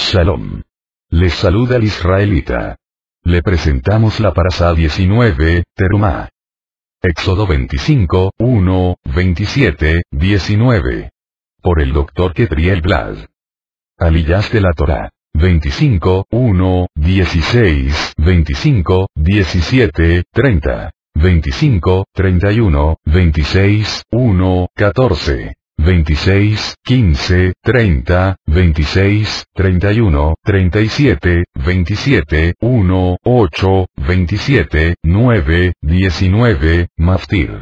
Shalom. Les saluda el israelita. Le presentamos la parasá 19, Terumá. Éxodo 25, 1, 27, 19. Por el Dr. Ketriel Blad. Aliyás de la Torá. 25, 1, 16, 25, 17, 30, 25, 31, 26, 1, 14. 26, 15, 30, 26, 31, 37, 27, 1, 8, 27, 9, 19, Maftir.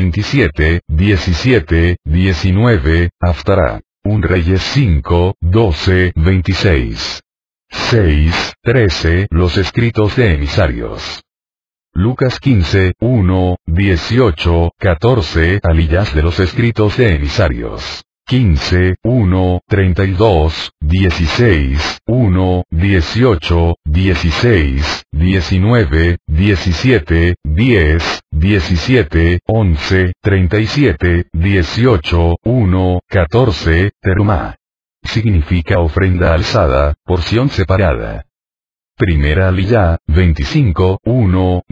27, 17, 19, Haftará. 1 Reyes 5, 12, 26. 6, 13 Los escritos de emisarios. Lucas 15, 1, 18, 14 Aliyás de los escritos de emisarios. 15, 1, 32, 16, 1, 18, 16, 19, 17, 10, 17, 11, 37, 18, 1, 14, Terumá. Significa ofrenda alzada, porción separada. Primera Aliyá, 25, 1,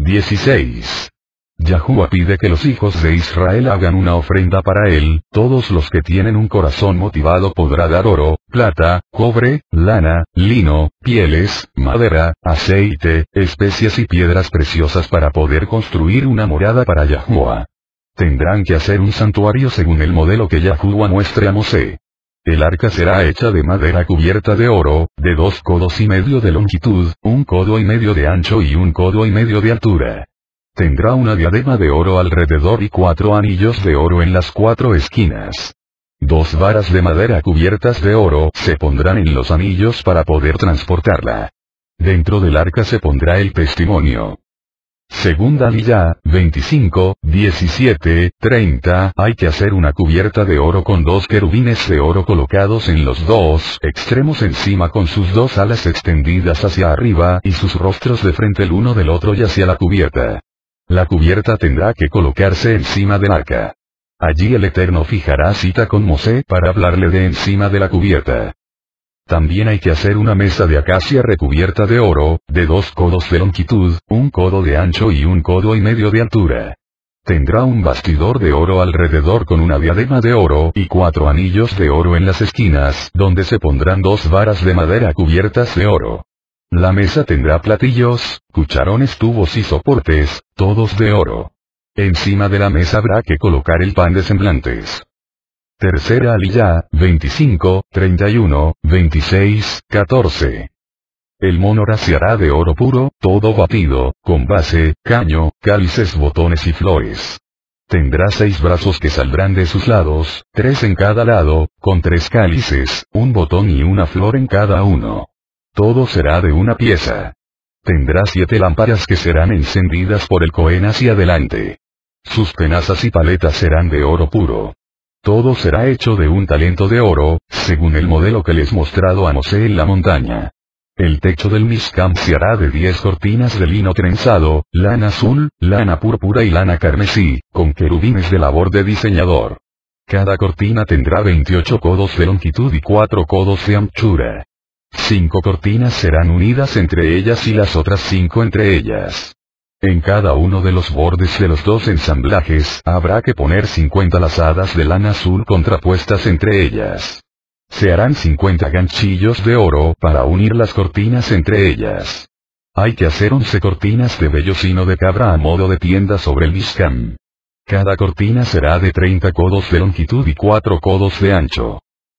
16. Yahuwah pide que los hijos de Israel hagan una ofrenda para él. Todos los que tienen un corazón motivado podrá dar oro, plata, cobre, lana, lino, pieles, madera, aceite, especias y piedras preciosas para poder construir una morada para Yahuwah. Tendrán que hacer un santuario según el modelo que Yahuwah muestre a Mosé. El arca será hecha de madera cubierta de oro, de 2 codos y medio de longitud, 1 codo y medio de ancho y 1 codo y medio de altura. Tendrá una diadema de oro alrededor y 4 anillos de oro en las 4 esquinas. 2 varas de madera cubiertas de oro se pondrán en los anillos para poder transportarla. Dentro del arca se pondrá el testimonio. Segunda Aliyá, 25, 17, 30 Hay que hacer una cubierta de oro con 2 querubines de oro colocados en los 2 extremos encima con sus 2 alas extendidas hacia arriba y sus rostros de frente el uno del otro y hacia la cubierta. La cubierta tendrá que colocarse encima del arca. Allí el Eterno fijará cita con Mosé para hablarle de encima de la cubierta. También hay que hacer una mesa de acacia recubierta de oro, de 2 codos de longitud, 1 codo de ancho y 1 codo y medio de altura. Tendrá un bastidor de oro alrededor con una diadema de oro y 4 anillos de oro en las esquinas, donde se pondrán 2 varas de madera cubiertas de oro. La mesa tendrá platillos, cucharones, tubos y soportes, todos de oro. Encima de la mesa habrá que colocar el pan de semblantes. Tercera Aliyá, 25, 31, 26, 14. El menorá se hará de oro puro, todo batido, con base, caño, cálices, botones y flores. Tendrá 6 brazos que saldrán de sus lados, 3 en cada lado, con 3 cálices, 1 botón y una flor en cada uno. Todo será de una pieza. Tendrá 7 lámparas que serán encendidas por el Cohen hacia adelante. Sus tenazas y paletas serán de oro puro. Todo será hecho de un talento de oro, según el modelo que les mostrado a Mosé en la montaña. El techo del Mishkan se hará de 10 cortinas de lino trenzado, lana azul, lana púrpura y lana carmesí, con querubines de labor de diseñador. Cada cortina tendrá 28 codos de longitud y 4 codos de anchura. 5 cortinas serán unidas entre ellas y las otras 5 entre ellas. En cada uno de los bordes de los 2 ensamblajes habrá que poner 50 lazadas de lana azul contrapuestas entre ellas. Se harán 50 ganchillos de oro para unir las cortinas entre ellas. Hay que hacer 11 cortinas de vellocino de cabra a modo de tienda sobre el Mishkan. Cada cortina será de 30 codos de longitud y 4 codos de ancho.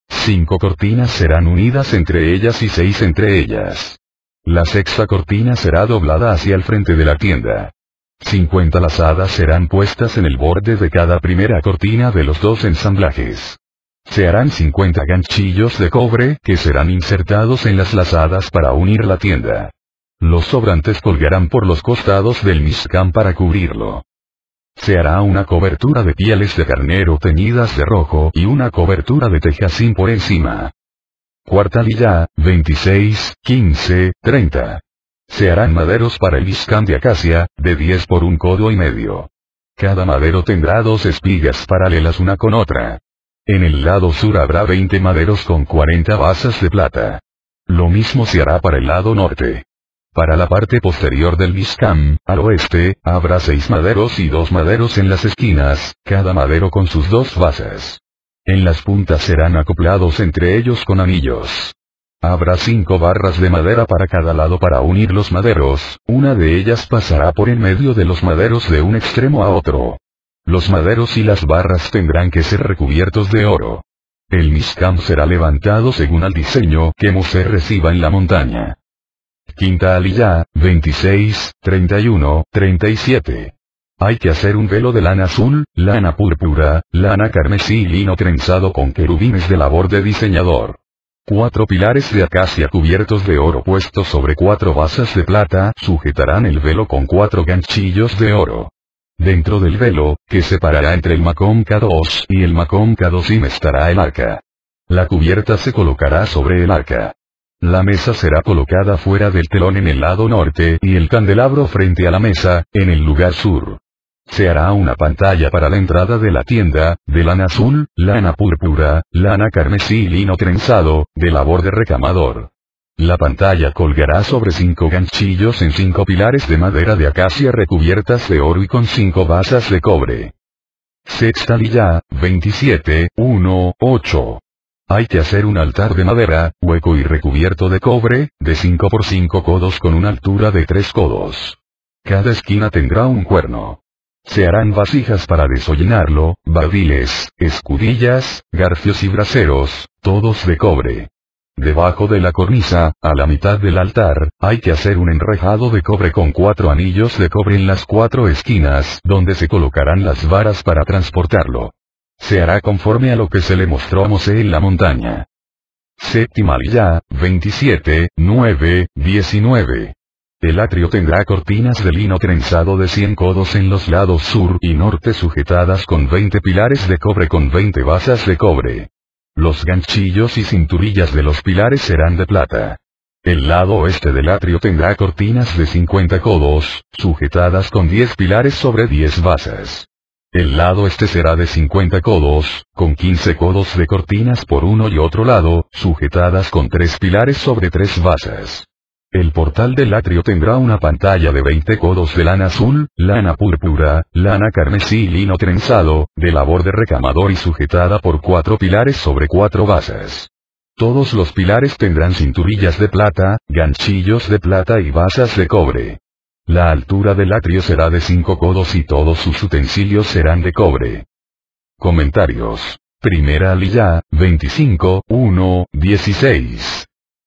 5 cortinas serán unidas entre ellas y 6 entre ellas. La sexta cortina será doblada hacia el frente de la tienda. 50 lazadas serán puestas en el borde de cada primera cortina de los 2 ensamblajes. Se harán 50 ganchillos de cobre que serán insertados en las lazadas para unir la tienda. Los sobrantes colgarán por los costados del Mishkan para cubrirlo. Se hará una cobertura de pieles de carnero teñidas de rojo y una cobertura de tejacín por encima. Cuarta Aliyá, 26, 15, 30. Se harán maderos para el Mishkan de acacia, de 10 por 1 codo y medio. Cada madero tendrá 2 espigas paralelas una con otra. En el lado sur habrá 20 maderos con 40 basas de plata. Lo mismo se hará para el lado norte. Para la parte posterior del Mishkan, al oeste, habrá 6 maderos y 2 maderos en las esquinas, cada madero con sus 2 bases. En las puntas serán acoplados entre ellos con anillos. Habrá 5 barras de madera para cada lado para unir los maderos, una de ellas pasará por en medio de los maderos de un extremo a otro. Los maderos y las barras tendrán que ser recubiertos de oro. El Mishkan será levantado según el diseño que Mosé reciba en la montaña. Quinta Aliyá, 26, 31, 37. Hay que hacer un velo de lana azul, lana púrpura, lana carmesí y lino trenzado con querubines de labor de diseñador. 4 pilares de acacia cubiertos de oro puestos sobre 4 basas de plata sujetarán el velo con 4 ganchillos de oro. Dentro del velo, que separará entre el Makom Kadosh y el Makom Kadoshim estará el arca. La cubierta se colocará sobre el arca. La mesa será colocada fuera del telón en el lado norte y el candelabro frente a la mesa, en el lugar sur. Se hará una pantalla para la entrada de la tienda, de lana azul, lana púrpura, lana carmesí y lino trenzado, de labor de recamador. La pantalla colgará sobre 5 ganchillos en 5 pilares de madera de acacia recubiertas de oro y con 5 basas de cobre. Sexta Aliyá, 27, 1, 8. Hay que hacer un altar de madera, hueco y recubierto de cobre, de 5 por 5 codos con una altura de 3 codos. Cada esquina tendrá un cuerno. Se harán vasijas para desollinarlo, barriles, escudillas, garfios y braseros, todos de cobre. Debajo de la cornisa, a la mitad del altar, hay que hacer un enrejado de cobre con 4 anillos de cobre en las 4 esquinas, donde se colocarán las varas para transportarlo. Se hará conforme a lo que se le mostró a Mosé en la montaña. Séptima Aliyá, 27, 9, 19. El atrio tendrá cortinas de lino trenzado de 100 codos en los lados sur y norte sujetadas con 20 pilares de cobre con 20 basas de cobre. Los ganchillos y cinturillas de los pilares serán de plata. El lado oeste del atrio tendrá cortinas de 50 codos, sujetadas con 10 pilares sobre 10 basas. El lado este será de 50 codos, con 15 codos de cortinas por uno y otro lado, sujetadas con 3 pilares sobre 3 basas. El portal del atrio tendrá una pantalla de 20 codos de lana azul, lana púrpura, lana carmesí y lino trenzado, de labor de recamador y sujetada por 4 pilares sobre 4 basas. Todos los pilares tendrán cinturillas de plata, ganchillos de plata y basas de cobre. La altura del atrio será de 5 codos y todos sus utensilios serán de cobre. Comentarios. Primera Aliyá, 25, 1, 16.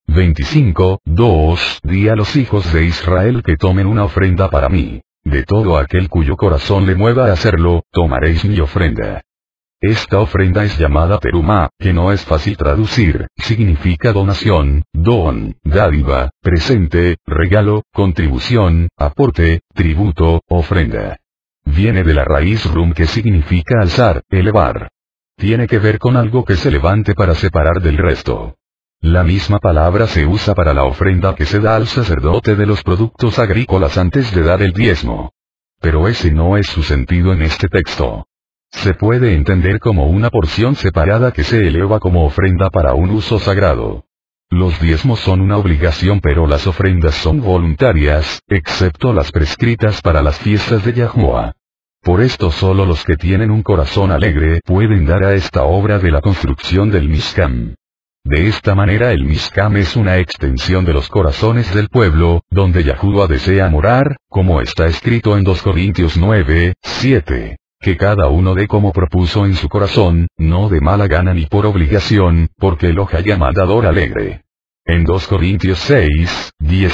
25, 2. Di a los hijos de Israel que tomen una ofrenda para mí. De todo aquel cuyo corazón le mueva a hacerlo, tomaréis mi ofrenda. Esta ofrenda es llamada terumá, que no es fácil traducir, significa donación, don, dádiva, presente, regalo, contribución, aporte, tributo, ofrenda. Viene de la raíz rum que significa alzar, elevar. Tiene que ver con algo que se levante para separar del resto. La misma palabra se usa para la ofrenda que se da al sacerdote de los productos agrícolas antes de dar el diezmo. Pero ese no es su sentido en este texto. Se puede entender como una porción separada que se eleva como ofrenda para un uso sagrado. Los diezmos son una obligación pero las ofrendas son voluntarias, excepto las prescritas para las fiestas de Yahuwah. Por esto solo los que tienen un corazón alegre pueden dar a esta obra de la construcción del Mishkan. De esta manera el Mishkan es una extensión de los corazones del pueblo, donde Yahuwah desea morar, como está escrito en 2 Corintios 9, 7. Que cada uno dé como propuso en su corazón, no de mala gana ni por obligación, porque Elohai ama dador alegre. En 2 Corintios 6,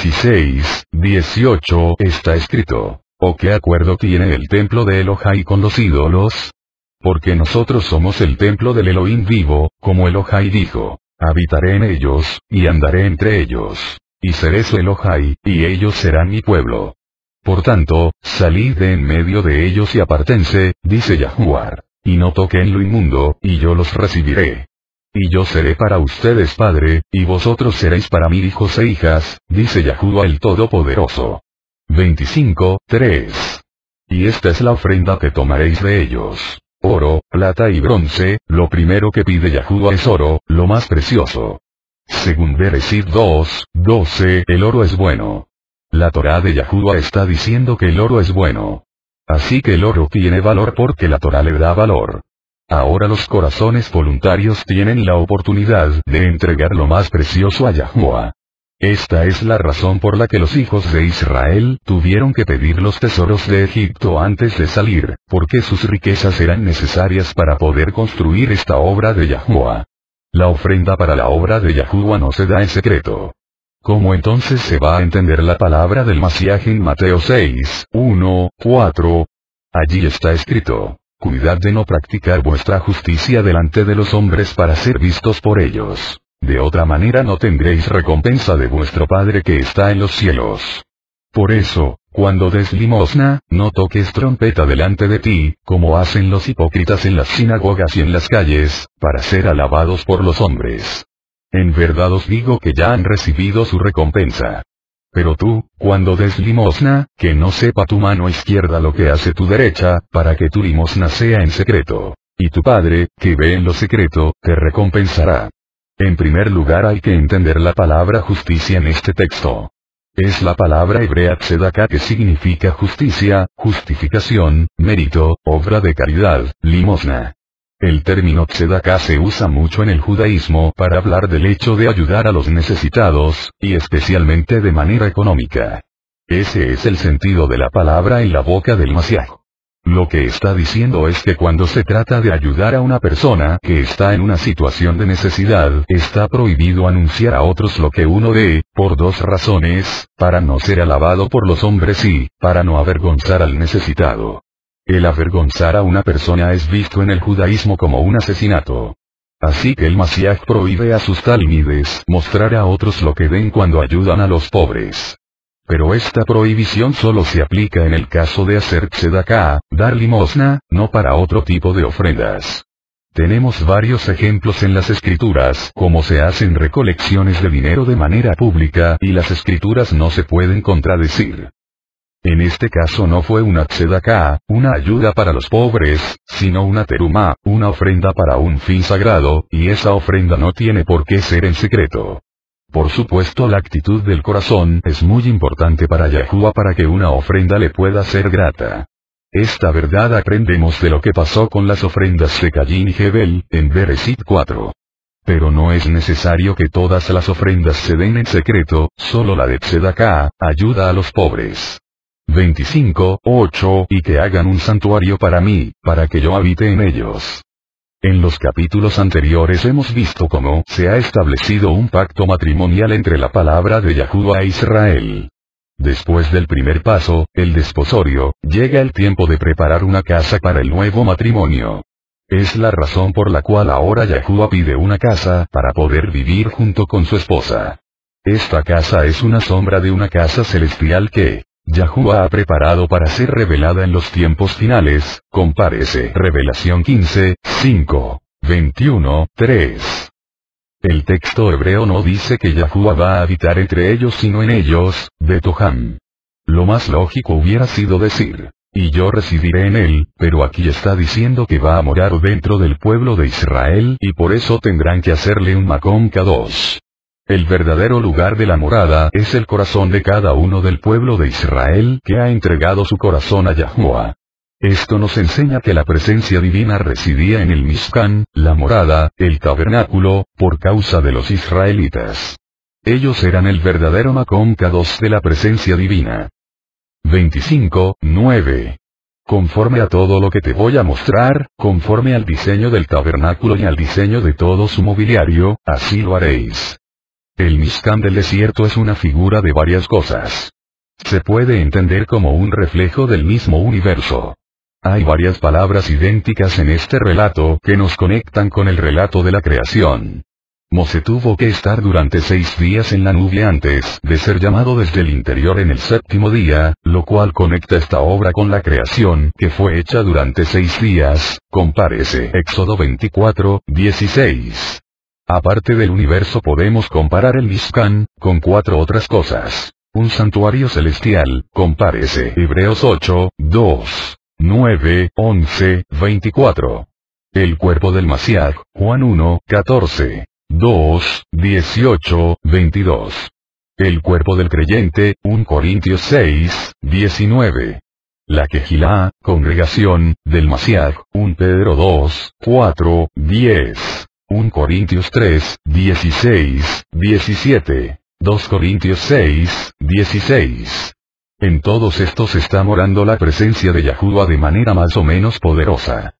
16, 18 está escrito, ¿o qué acuerdo tiene el templo de Elohai con los ídolos? Porque nosotros somos el templo del Elohim vivo, como Elohai dijo, habitaré en ellos, y andaré entre ellos, y seré su Elohai, y ellos serán mi pueblo. Por tanto, salid de en medio de ellos y apártense, dice Yahuwah, y no toquen lo inmundo, y yo los recibiré. Y yo seré para ustedes padre, y vosotros seréis para mí hijos e hijas, dice Yahuwah el Todopoderoso. 25, 3. Y esta es la ofrenda que tomaréis de ellos. Oro, plata y bronce, lo primero que pide Yahuwah es oro, lo más precioso. Según Bereshit 2:12, el oro es bueno. La Torá de Yahuwah está diciendo que el oro es bueno. Así que el oro tiene valor porque la Torá le da valor. Ahora los corazones voluntarios tienen la oportunidad de entregar lo más precioso a Yahuwah. Esta es la razón por la que los hijos de Israel tuvieron que pedir los tesoros de Egipto antes de salir, porque sus riquezas eran necesarias para poder construir esta obra de Yahuwah. La ofrenda para la obra de Yahuwah no se da en secreto. ¿Cómo entonces se va a entender la palabra del Mashiach en Mateo 6:1-4? Allí está escrito: cuidad de no practicar vuestra justicia delante de los hombres para ser vistos por ellos. De otra manera no tendréis recompensa de vuestro Padre que está en los cielos. Por eso, cuando des limosna, no toques trompeta delante de ti, como hacen los hipócritas en las sinagogas y en las calles, para ser alabados por los hombres. En verdad os digo que ya han recibido su recompensa. Pero tú, cuando des limosna, que no sepa tu mano izquierda lo que hace tu derecha, para que tu limosna sea en secreto. Y tu Padre, que ve en lo secreto, te recompensará. En primer lugar hay que entender la palabra justicia en este texto. Es la palabra hebrea tzedaká que significa justicia, justificación, mérito, obra de caridad, limosna. El término tzedaká se usa mucho en el judaísmo para hablar del hecho de ayudar a los necesitados, y especialmente de manera económica. Ese es el sentido de la palabra en la boca del Mashiach. Lo que está diciendo es que cuando se trata de ayudar a una persona que está en una situación de necesidad, está prohibido anunciar a otros lo que uno dé, por dos razones: para no ser alabado por los hombres y, para no avergonzar al necesitado. El avergonzar a una persona es visto en el judaísmo como un asesinato. Así que el Mashiach prohíbe a sus talmides mostrar a otros lo que den cuando ayudan a los pobres. Pero esta prohibición solo se aplica en el caso de hacer tzedaká, dar limosna, no para otro tipo de ofrendas. Tenemos varios ejemplos en las escrituras, como se hacen recolecciones de dinero de manera pública y las escrituras no se pueden contradecir. En este caso no fue una tzedaká, una ayuda para los pobres, sino una terumá, una ofrenda para un fin sagrado, y esa ofrenda no tiene por qué ser en secreto. Por supuesto, la actitud del corazón es muy importante para Yahuwah para que una ofrenda le pueda ser grata. Esta verdad aprendemos de lo que pasó con las ofrendas de Caín y Hebel, en Bereshit 4. Pero no es necesario que todas las ofrendas se den en secreto, solo la de tzedaká, ayuda a los pobres. 25:8 Y que hagan un santuario para mí, para que yo habite en ellos. En los capítulos anteriores hemos visto cómo se ha establecido un pacto matrimonial entre la palabra de Yahuwah e Israel. Después del primer paso, el desposorio, llega el tiempo de preparar una casa para el nuevo matrimonio. Es la razón por la cual ahora Yahuwah pide una casa para poder vivir junto con su esposa. Esta casa es una sombra de una casa celestial que Yahuwah ha preparado para ser revelada en los tiempos finales, compárese Revelación 15:5, 21:3. El texto hebreo no dice que Yahuwah va a habitar entre ellos sino en ellos, Betoham. Lo más lógico hubiera sido decir, y yo residiré en él, pero aquí está diciendo que va a morar dentro del pueblo de Israel y por eso tendrán que hacerle un Makom Kadosh. El verdadero lugar de la morada es el corazón de cada uno del pueblo de Israel que ha entregado su corazón a Yahuwah. Esto nos enseña que la presencia divina residía en el Mishkan, la morada, el tabernáculo, por causa de los israelitas. Ellos eran el verdadero Makom Kadosh de la presencia divina. 25:9. Conforme a todo lo que te voy a mostrar, conforme al diseño del tabernáculo y al diseño de todo su mobiliario, así lo haréis. El Mishkan del desierto es una figura de varias cosas. Se puede entender como un reflejo del mismo universo. Hay varias palabras idénticas en este relato que nos conectan con el relato de la creación. Mosé tuvo que estar durante 6 días en la nube antes de ser llamado desde el interior en el 7º día, lo cual conecta esta obra con la creación que fue hecha durante 6 días, compárese Éxodo 24:16. Aparte del universo podemos comparar el Mishkan con 4 otras cosas. Un santuario celestial, compárese Hebreos 8:2, 9, 11, 24. El cuerpo del Mashiach, Juan 1:14. 2, 18, 22. El cuerpo del creyente, 1 Corintios 6, 19. La Quejilá, congregación, del Masiaj, 1 Pedro 2, 4, 10. 1 Corintios 3, 16, 17. 2 Corintios 6, 16. En todos estos está morando la presencia de Yahuwah de manera más o menos poderosa.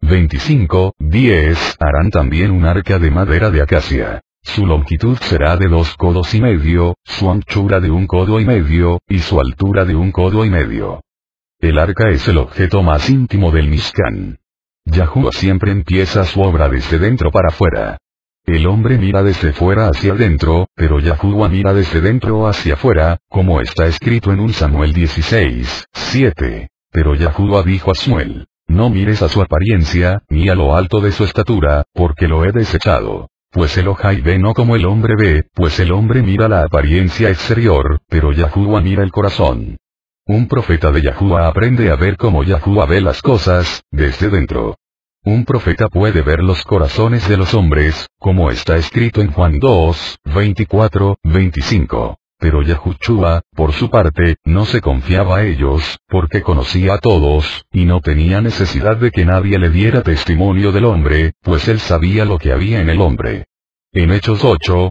25, 10. Harán también un arca de madera de acacia. Su longitud será de 2 codos y medio, su anchura de 1 codo y medio, y su altura de 1 codo y medio. El arca es el objeto más íntimo del Mishkan. Yahuwah siempre empieza su obra desde dentro para afuera. El hombre mira desde fuera hacia adentro, pero Yahuwah mira desde dentro hacia afuera, como está escrito en 1 Samuel 16, 7. Pero Yahuwah dijo a Samuel: no mires a su apariencia, ni a lo alto de su estatura, porque lo he desechado. Pues Elohai ve no como el hombre ve, pues el hombre mira la apariencia exterior, pero Yahuwah mira el corazón. Un profeta de Yahuwah aprende a ver como Yahuwah ve las cosas, desde dentro. Un profeta puede ver los corazones de los hombres, como está escrito en Juan 2, 24, 25. Pero Yahushua, por su parte, no se confiaba a ellos, porque conocía a todos, y no tenía necesidad de que nadie le diera testimonio del hombre, pues él sabía lo que había en el hombre. En Hechos 8,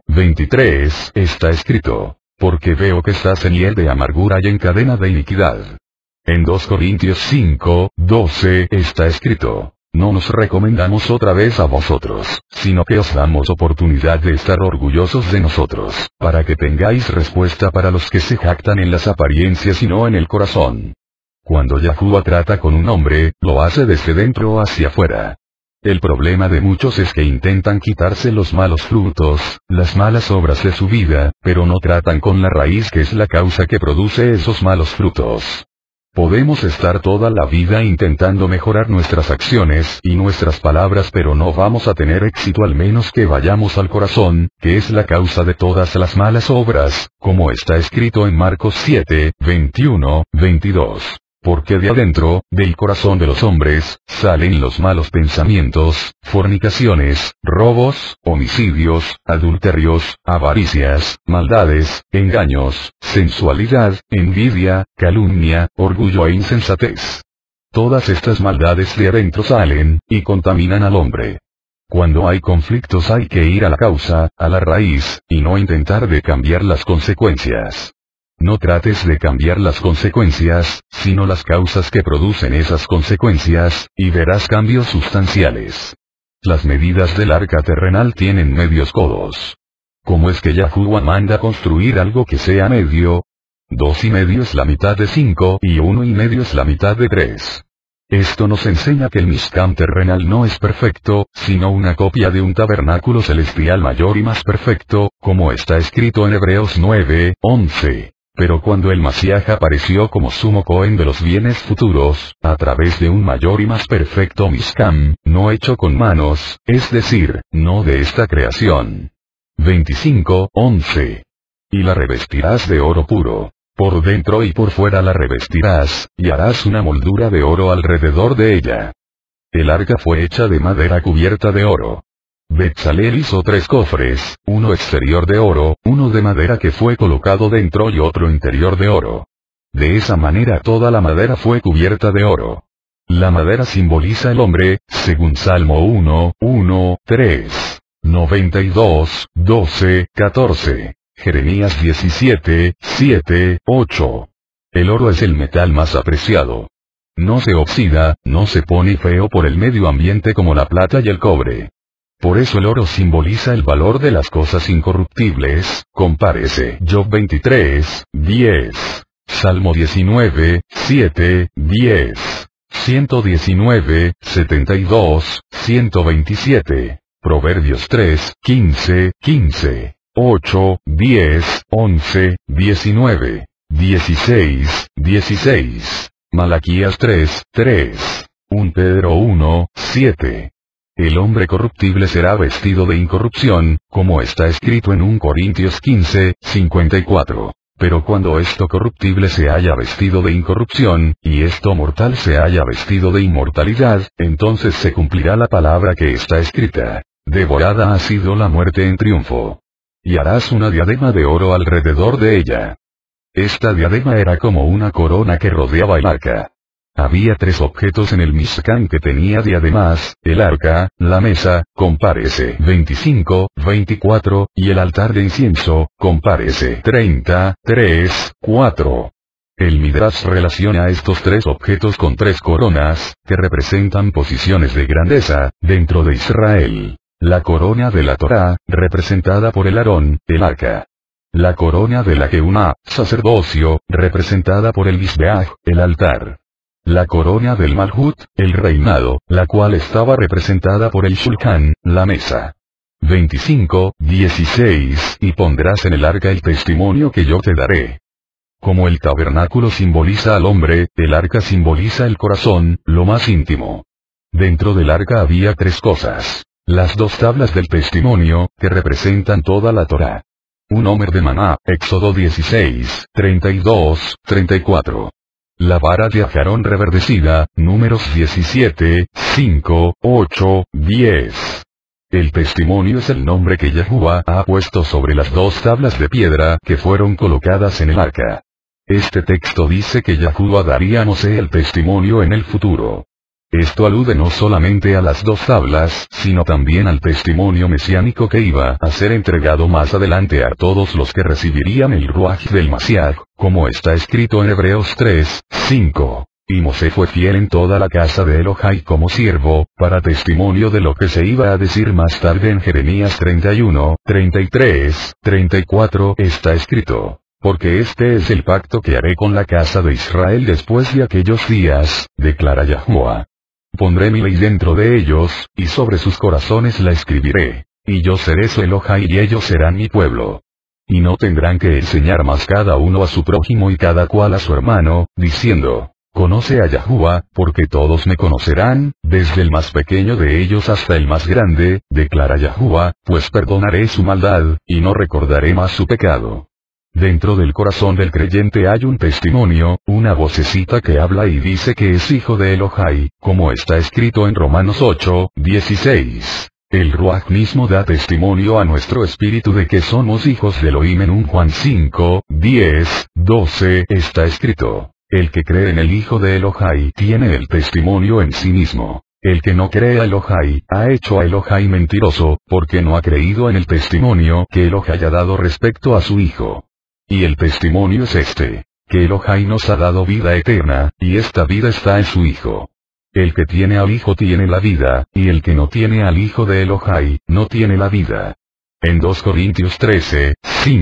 23, está escrito: porque veo que estás en hiel de amargura y en cadena de iniquidad. En 2 Corintios 5, 12 está escrito: no nos recomendamos otra vez a vosotros, sino que os damos oportunidad de estar orgullosos de nosotros, para que tengáis respuesta para los que se jactan en las apariencias y no en el corazón. Cuando Yahuwah trata con un hombre, lo hace desde dentro hacia afuera. El problema de muchos es que intentan quitarse los malos frutos, las malas obras de su vida, pero no tratan con la raíz que es la causa que produce esos malos frutos. Podemos estar toda la vida intentando mejorar nuestras acciones y nuestras palabras, pero no vamos a tener éxito al menos que vayamos al corazón, que es la causa de todas las malas obras, como está escrito en Marcos 7, 21, 22. Porque de adentro, del corazón de los hombres, salen los malos pensamientos, fornicaciones, robos, homicidios, adulterios, avaricias, maldades, engaños, sensualidad, envidia, calumnia, orgullo e insensatez. Todas estas maldades de adentro salen, y contaminan al hombre. Cuando hay conflictos hay que ir a la causa, a la raíz, y no intentar de cambiar las consecuencias. No trates de cambiar las consecuencias, sino las causas que producen esas consecuencias, y verás cambios sustanciales. Las medidas del arca terrenal tienen medios codos. ¿Cómo es que Yahuwah manda construir algo que sea medio? 2,5 es la mitad de 5 y 1,5 es la mitad de 3. Esto nos enseña que el Mishkan terrenal no es perfecto, sino una copia de un tabernáculo celestial mayor y más perfecto, como está escrito en Hebreos 9, 11. Pero cuando el Masiaj apareció como sumo Cohen de los bienes futuros, a través de un mayor y más perfecto Mishkan, no hecho con manos, es decir, no de esta creación. 25, 11. Y la revestirás de oro puro. Por dentro y por fuera la revestirás, y harás una moldura de oro alrededor de ella. El arca fue hecha de madera cubierta de oro. Betzalel hizo 3 cofres, uno exterior de oro, uno de madera que fue colocado dentro y otro interior de oro. De esa manera toda la madera fue cubierta de oro. La madera simboliza el hombre, según Salmo 1, 1, 3, 92, 12, 14, Jeremías 17, 7, 8. El oro es el metal más apreciado. No se oxida, no se pone feo por el medio ambiente como la plata y el cobre. Por eso el oro simboliza el valor de las cosas incorruptibles, compárese Job 23, 10, Salmo 19, 7, 10, 119, 72, 127, Proverbios 3, 15, 15, 8, 10, 11, 19, 16, 16, Malaquías 3, 3, 1 Pedro 1, 7. El hombre corruptible será vestido de incorrupción, como está escrito en 1 Corintios 15, 54. Pero cuando esto corruptible se haya vestido de incorrupción, y esto mortal se haya vestido de inmortalidad, entonces se cumplirá la palabra que está escrita: Devorada ha sido la muerte en triunfo. Y harás una diadema de oro alrededor de ella. Esta diadema era como una corona que rodeaba el arca. Había 3 objetos en el Mishkan que tenía diademas: el arca, la mesa, compárese 25, 24, y el altar de incienso, compárese 30, 3, 4. El Midrash relaciona a estos 3 objetos con 3 coronas, que representan posiciones de grandeza, dentro de Israel. La corona de la Torá, representada por el Aarón, el arca. La corona de la Geuna, sacerdocio, representada por el Mizbeach, el altar. La corona del Malhut, el reinado, la cual estaba representada por el Shulchan, la mesa. 25, 16, y pondrás en el arca el testimonio que yo te daré. Como el tabernáculo simboliza al hombre, el arca simboliza el corazón, lo más íntimo. Dentro del arca había 3 cosas. Las 2 tablas del testimonio, que representan toda la Torá. Un homer de maná, Éxodo 16, 32, 34. La vara de Aarón reverdecida, Números 17, 5, 8, 10. El testimonio es el nombre que Yahuwah ha puesto sobre las 2 tablas de piedra que fueron colocadas en el arca. Este texto dice que Yahuwah daría a Mosé el testimonio en el futuro. Esto alude no solamente a las 2 tablas, sino también al testimonio mesiánico que iba a ser entregado más adelante a todos los que recibirían el Ruach del Mashiach, como está escrito en Hebreos 3, 5. Y Mosé fue fiel en toda la casa de Elohai como siervo, para testimonio de lo que se iba a decir más tarde en Jeremías 31, 33, 34 está escrito. Porque este es el pacto que haré con la casa de Israel después de aquellos días, declara Yahuwah. Pondré mi ley dentro de ellos, y sobre sus corazones la escribiré. Y yo seré su Elohai y ellos serán mi pueblo. Y no tendrán que enseñar más cada uno a su prójimo y cada cual a su hermano, diciendo, conoce a Yahuwah, porque todos me conocerán, desde el más pequeño de ellos hasta el más grande, declara Yahuwah, pues perdonaré su maldad, y no recordaré más su pecado. Dentro del corazón del creyente hay un testimonio, una vocecita que habla y dice que es hijo de Elohai, como está escrito en Romanos 8, 16. El Ruach mismo da testimonio a nuestro espíritu de que somos hijos de Elohim en 1 Juan 5, 10, 12 está escrito. El que cree en el Hijo de Elohai tiene el testimonio en sí mismo. El que no cree a Elohai, ha hecho a Elohai mentiroso, porque no ha creído en el testimonio que Elohai ha dado respecto a su Hijo. Y el testimonio es este, que Elohai nos ha dado vida eterna, y esta vida está en su Hijo. El que tiene al Hijo tiene la vida, y el que no tiene al Hijo de Elohai, no tiene la vida. En 2 Corintios 13,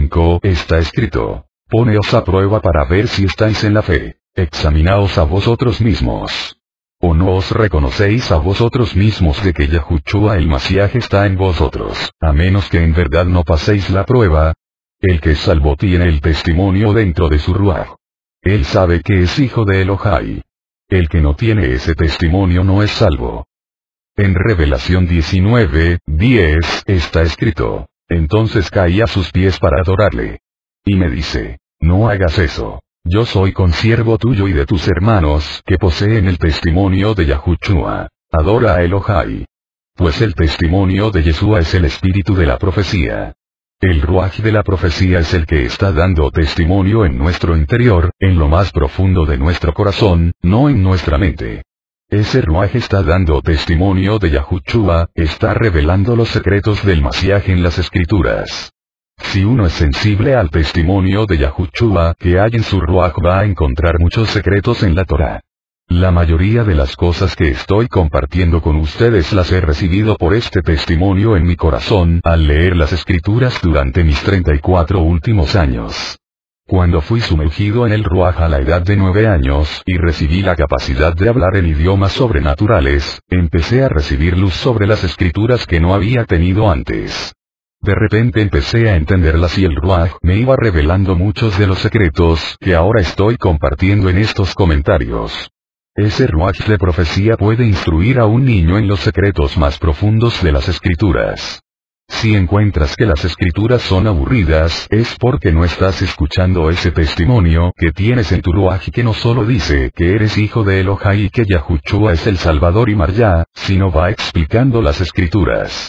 5 está escrito, poneos a prueba para ver si estáis en la fe, examinaos a vosotros mismos. ¿O no os reconocéis a vosotros mismos de que Yahushua el Mashiach está en vosotros, a menos que en verdad no paséis la prueba? El que es salvo tiene el testimonio dentro de su ruaj. Él sabe que es hijo de Elohai. El que no tiene ese testimonio no es salvo. En Revelación 19, 10 está escrito, entonces caí a sus pies para adorarle. Y me dice, no hagas eso. Yo soy consiervo tuyo y de tus hermanos que poseen el testimonio de Yahushua. Adora a Elohai. Pues el testimonio de Yeshua es el espíritu de la profecía. El ruaj de la profecía es el que está dando testimonio en nuestro interior, en lo más profundo de nuestro corazón, no en nuestra mente. Ese ruaj está dando testimonio de Yahushua, está revelando los secretos del Mashiach en las escrituras. Si uno es sensible al testimonio de Yahushua que hay en su ruaj va a encontrar muchos secretos en la Torá. La mayoría de las cosas que estoy compartiendo con ustedes las he recibido por este testimonio en mi corazón al leer las escrituras durante mis 34 últimos años. Cuando fui sumergido en el Ruaj a la edad de 9 años y recibí la capacidad de hablar en idiomas sobrenaturales, empecé a recibir luz sobre las escrituras que no había tenido antes. De repente empecé a entenderlas y el Ruaj me iba revelando muchos de los secretos que ahora estoy compartiendo en estos comentarios. Ese ruaj de profecía puede instruir a un niño en los secretos más profundos de las escrituras. Si encuentras que las escrituras son aburridas, es porque no estás escuchando ese testimonio que tienes en tu ruaj que no solo dice que eres hijo de Elohai y que Yahushua es el Salvador y Maryá, sino va explicando las escrituras.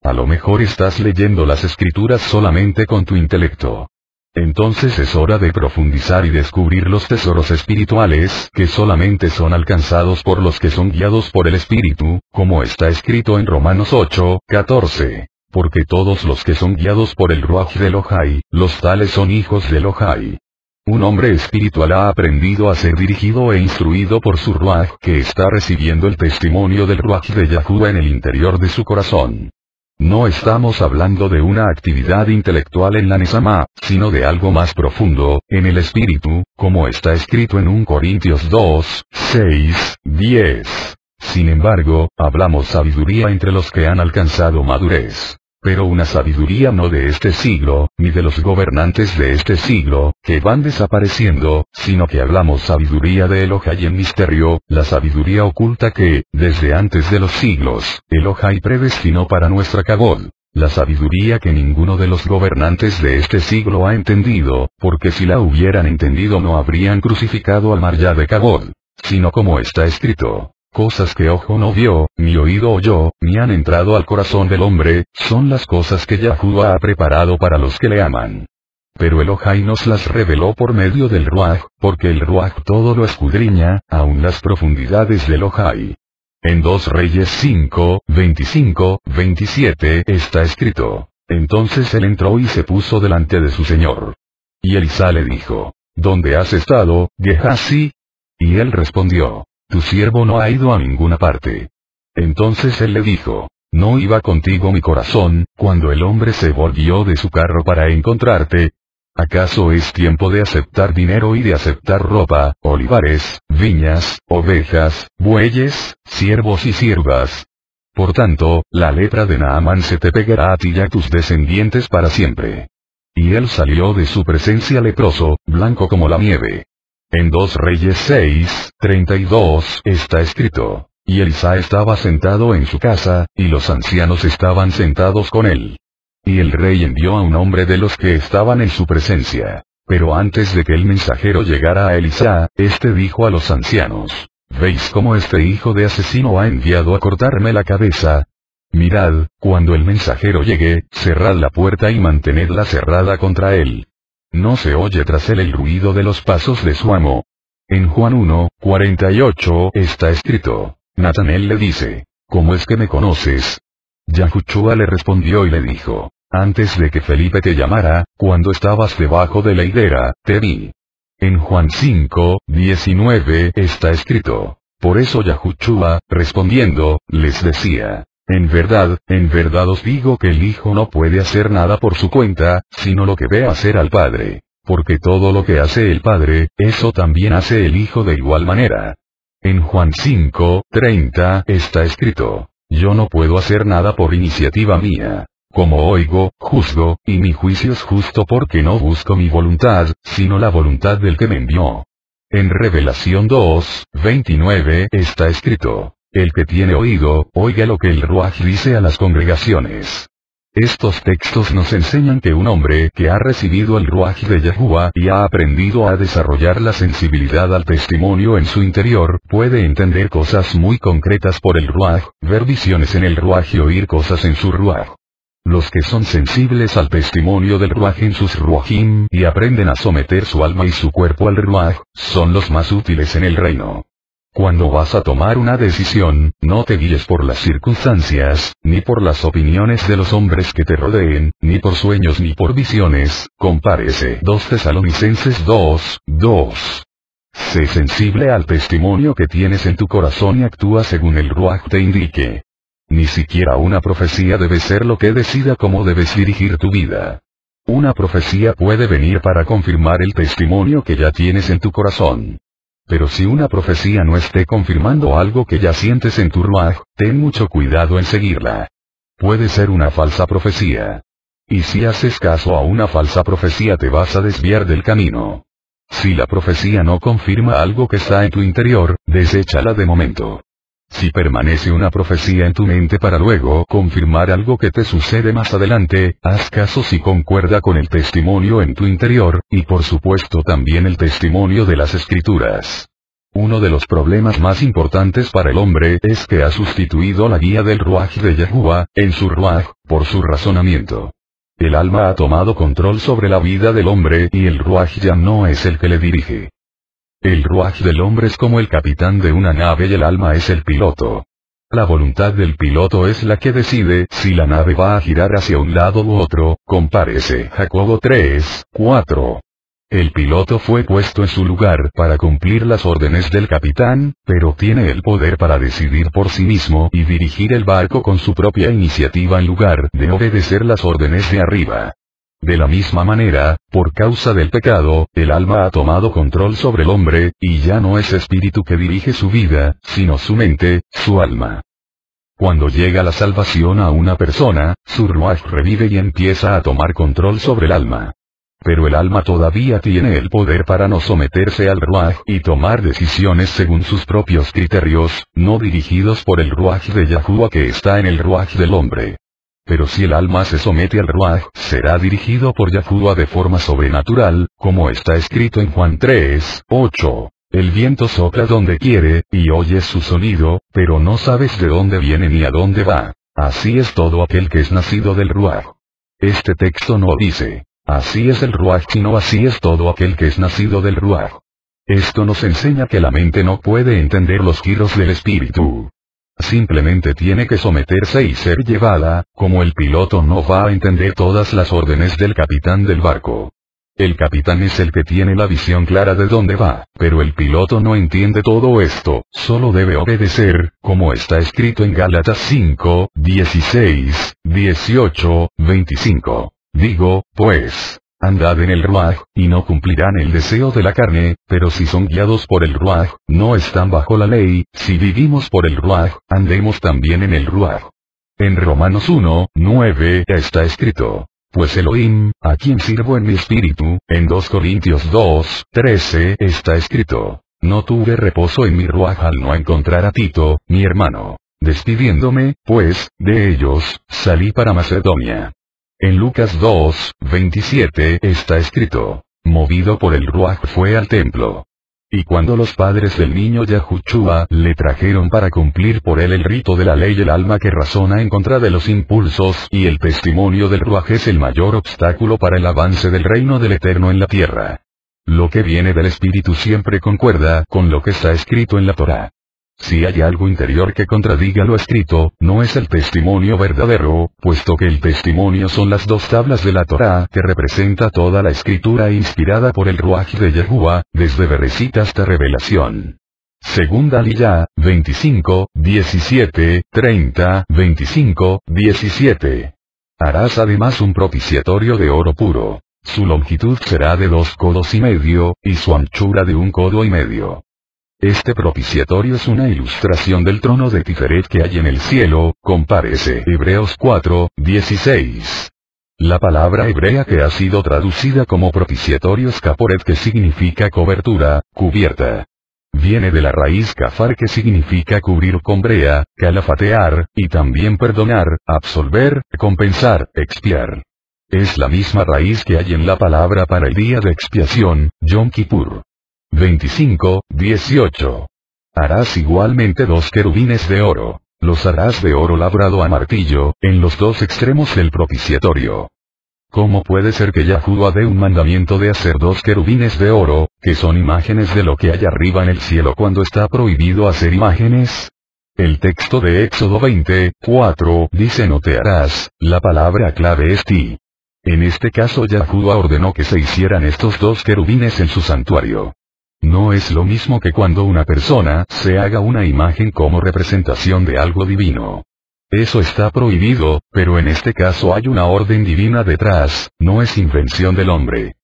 A lo mejor estás leyendo las escrituras solamente con tu intelecto. Entonces es hora de profundizar y descubrir los tesoros espirituales que solamente son alcanzados por los que son guiados por el Espíritu, como está escrito en Romanos 8:14. Porque todos los que son guiados por el Ruaj de Elohai, los tales son hijos de Elohai. Un hombre espiritual ha aprendido a ser dirigido e instruido por su Ruaj que está recibiendo el testimonio del Ruaj de Yahuwah en el interior de su corazón. No estamos hablando de una actividad intelectual en la Nesama, sino de algo más profundo, en el espíritu, como está escrito en 1 Corintios 2:6-10. Sin embargo, hablamos sabiduría entre los que han alcanzado madurez. Pero una sabiduría no de este siglo, ni de los gobernantes de este siglo, que van desapareciendo, sino que hablamos sabiduría de Elohai en misterio, la sabiduría oculta que, desde antes de los siglos, Elohai predestinó para nuestra Kabod. La sabiduría que ninguno de los gobernantes de este siglo ha entendido, porque si la hubieran entendido no habrían crucificado al Marya de Kabod. Sino como está escrito. Cosas que ojo no vio, ni oído oyó, ni han entrado al corazón del hombre, son las cosas que Yahuwah ha preparado para los que le aman. Pero Elohai nos las reveló por medio del Ruaj, porque el Ruaj todo lo escudriña, aun las profundidades de Elohai. En 2 Reyes 5:25-27 está escrito. Entonces él entró y se puso delante de su señor. Y Elisa le dijo, ¿dónde has estado, Gehazi? Y él respondió, tu siervo no ha ido a ninguna parte. Entonces él le dijo, ¿no iba contigo mi corazón, cuando el hombre se volvió de su carro para encontrarte? ¿Acaso es tiempo de aceptar dinero y de aceptar ropa, olivares, viñas, ovejas, bueyes, siervos y siervas? Por tanto, la lepra de Naamán se te pegará a ti y a tus descendientes para siempre. Y él salió de su presencia leproso, blanco como la nieve. En 2 Reyes 6:32 está escrito, y Elisa estaba sentado en su casa, y los ancianos estaban sentados con él. Y el rey envió a un hombre de los que estaban en su presencia. Pero antes de que el mensajero llegara a Elisa, este dijo a los ancianos, ¿veis cómo este hijo de asesino ha enviado a cortarme la cabeza? Mirad, cuando el mensajero llegue, cerrad la puerta y mantenedla cerrada contra él. No se oye tras él el ruido de los pasos de su amo. En Juan 1:48 está escrito, Natanael le dice, ¿cómo es que me conoces? Yahushua le respondió y le dijo, antes de que Felipe te llamara, cuando estabas debajo de la higuera, te vi. En Juan 5:19 está escrito, por eso Yahushua, respondiendo, les decía, en verdad os digo que el Hijo no puede hacer nada por su cuenta, sino lo que ve hacer al Padre. Porque todo lo que hace el Padre, eso también hace el Hijo de igual manera. En Juan 5:30 está escrito, yo no puedo hacer nada por iniciativa mía. Como oigo, juzgo, y mi juicio es justo porque no busco mi voluntad, sino la voluntad del que me envió. En Revelación 2:29 está escrito, el que tiene oído, oiga lo que el Ruaj dice a las congregaciones. Estos textos nos enseñan que un hombre que ha recibido el Ruaj de Yahuwah y ha aprendido a desarrollar la sensibilidad al testimonio en su interior, puede entender cosas muy concretas por el Ruaj, ver visiones en el Ruaj y oír cosas en su Ruaj. Los que son sensibles al testimonio del Ruaj en sus Ruajim y aprenden a someter su alma y su cuerpo al Ruaj, son los más útiles en el reino. Cuando vas a tomar una decisión, no te guíes por las circunstancias, ni por las opiniones de los hombres que te rodeen, ni por sueños ni por visiones, compárese 2 Tesalonicenses 2:2. Sé sensible al testimonio que tienes en tu corazón y actúa según el Ruaj te indique. Ni siquiera una profecía debe ser lo que decida cómo debes dirigir tu vida. Una profecía puede venir para confirmar el testimonio que ya tienes en tu corazón. Pero si una profecía no esté confirmando algo que ya sientes en tu Ruaj, ten mucho cuidado en seguirla. Puede ser una falsa profecía. Y si haces caso a una falsa profecía te vas a desviar del camino. Si la profecía no confirma algo que está en tu interior, deséchala de momento. Si permanece una profecía en tu mente para luego confirmar algo que te sucede más adelante, haz caso si concuerda con el testimonio en tu interior, y por supuesto también el testimonio de las Escrituras. Uno de los problemas más importantes para el hombre es que ha sustituido la guía del Ruaj de Yahuwah, en su Ruaj, por su razonamiento. El alma ha tomado control sobre la vida del hombre y el Ruaj ya no es el que le dirige. El Ruaj del hombre es como el capitán de una nave y el alma es el piloto. La voluntad del piloto es la que decide si la nave va a girar hacia un lado u otro, compárese Jacobo 3:4. El piloto fue puesto en su lugar para cumplir las órdenes del capitán, pero tiene el poder para decidir por sí mismo y dirigir el barco con su propia iniciativa en lugar de obedecer las órdenes de arriba. De la misma manera, por causa del pecado, el alma ha tomado control sobre el hombre, y ya no es espíritu que dirige su vida, sino su mente, su alma. Cuando llega la salvación a una persona, su ruaj revive y empieza a tomar control sobre el alma. Pero el alma todavía tiene el poder para no someterse al ruaj y tomar decisiones según sus propios criterios, no dirigidos por el ruaj de Yahuwah que está en el ruaj del hombre. Pero si el alma se somete al ruaj, será dirigido por Yahuwah de forma sobrenatural, como está escrito en Juan 3:8. El viento sopla donde quiere, y oyes su sonido, pero no sabes de dónde viene ni a dónde va. Así es todo aquel que es nacido del ruaj. Este texto no dice, así es el ruaj, sino así es todo aquel que es nacido del ruaj. Esto nos enseña que la mente no puede entender los giros del espíritu. Simplemente tiene que someterse y ser llevada, como el piloto no va a entender todas las órdenes del capitán del barco. El capitán es el que tiene la visión clara de dónde va, pero el piloto no entiende todo esto, solo debe obedecer, como está escrito en Gálatas 5:16, 18, 25. Digo, pues, andad en el ruaj, y no cumplirán el deseo de la carne, pero si son guiados por el ruaj, no están bajo la ley. Si vivimos por el ruaj, andemos también en el ruaj. En Romanos 1:9 está escrito, pues Elohim, a quien sirvo en mi espíritu. En 2 Corintios 2:13 está escrito, no tuve reposo en mi ruaj al no encontrar a Tito, mi hermano. Despidiéndome, pues, de ellos, salí para Macedonia. En Lucas 2:27 está escrito, movido por el ruaj fue al templo. Y cuando los padres del niño Yahushua le trajeron para cumplir por él el rito de la ley, el alma que razona en contra de los impulsos y el testimonio del ruaj es el mayor obstáculo para el avance del reino del Eterno en la tierra. Lo que viene del Espíritu siempre concuerda con lo que está escrito en la Torá. Si hay algo interior que contradiga lo escrito, no es el testimonio verdadero, puesto que el testimonio son las 2 tablas de la Torá que representa toda la escritura inspirada por el Ruaj de Yahuwah, desde Bereshit hasta Revelación. Segunda Aliyah, 25, 17, 30, 25, 17. Harás además un propiciatorio de oro puro. Su longitud será de 2 codos y medio, y su anchura de 1 codo y medio. Este propiciatorio es una ilustración del trono de Tiferet que hay en el cielo, compárese Hebreos 4:16. La palabra hebrea que ha sido traducida como propiciatorio es kaporet, que significa cobertura, cubierta. Viene de la raíz kafar, que significa cubrir con brea, calafatear, y también perdonar, absolver, compensar, expiar. Es la misma raíz que hay en la palabra para el día de expiación, Yom Kippur. 25:18. Harás igualmente 2 querubines de oro. Los harás de oro labrado a martillo, en los 2 extremos del propiciatorio. ¿Cómo puede ser que Yahuwah dé un mandamiento de hacer 2 querubines de oro, que son imágenes de lo que hay arriba en el cielo, cuando está prohibido hacer imágenes? El texto de Éxodo 20:4 dice no te harás, la palabra clave es ti. En este caso Yahuwah ordenó que se hicieran estos 2 querubines en su santuario. No es lo mismo que cuando una persona se haga una imagen como representación de algo divino. Eso está prohibido, pero en este caso hay una orden divina detrás, no es invención del hombre.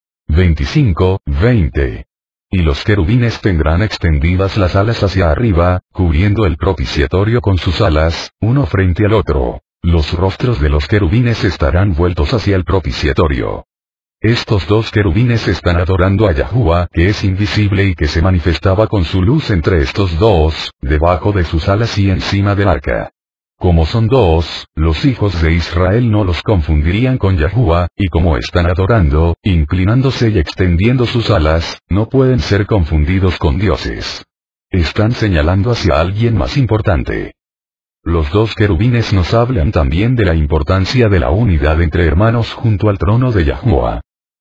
25:20. Y los querubines tendrán extendidas las alas hacia arriba, cubriendo el propiciatorio con sus alas, uno frente al otro. Los rostros de los querubines estarán vueltos hacia el propiciatorio. Estos 2 querubines están adorando a Yahuwah, que es invisible y que se manifestaba con su luz entre estos 2, debajo de sus alas y encima del arca. como son dos, los hijos de Israel no los confundirían con Yahuwah, y como están adorando, inclinándose y extendiendo sus alas, no pueden ser confundidos con dioses. Están señalando hacia alguien más importante. Los dos querubines nos hablan también de la importancia de la unidad entre hermanos junto al trono de Yahuwah.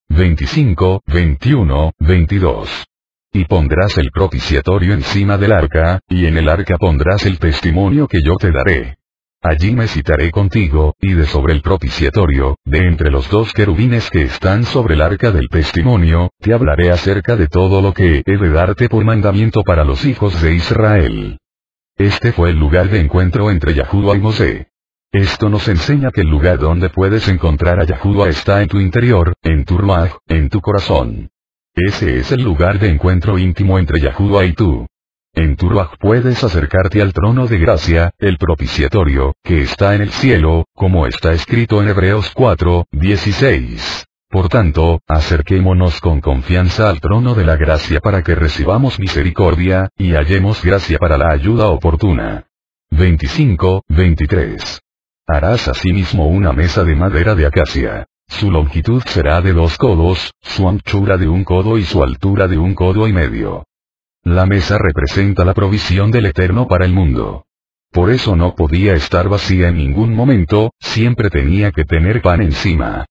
25, 21, 22. Y pondrás el propiciatorio encima del arca, y en el arca pondrás el testimonio que yo te daré. Allí me citaré contigo, y de sobre el propiciatorio, de entre los dos querubines que están sobre el arca del testimonio, te hablaré acerca de todo lo que he de darte por mandamiento para los hijos de Israel. Este fue el lugar de encuentro entre Yahuwah y Mosé. Esto nos enseña que el lugar donde puedes encontrar a Yahuwah está en tu interior, en tu ruaj, en tu corazón. Ese es el lugar de encuentro íntimo entre Yahuwah y tú. En tu ruaj puedes acercarte al trono de gracia, el propiciatorio, que está en el cielo, como está escrito en Hebreos 4, 16. Por tanto, acerquémonos con confianza al trono de la gracia para que recibamos misericordia, y hallemos gracia para la ayuda oportuna. 25, 23. Harás asimismo una mesa de madera de acacia. Su longitud será de 2 codos, su anchura de 1 codo y su altura de 1 codo y medio. La mesa representa la provisión del Eterno para el mundo. Por eso no podía estar vacía en ningún momento, siempre tenía que tener pan encima.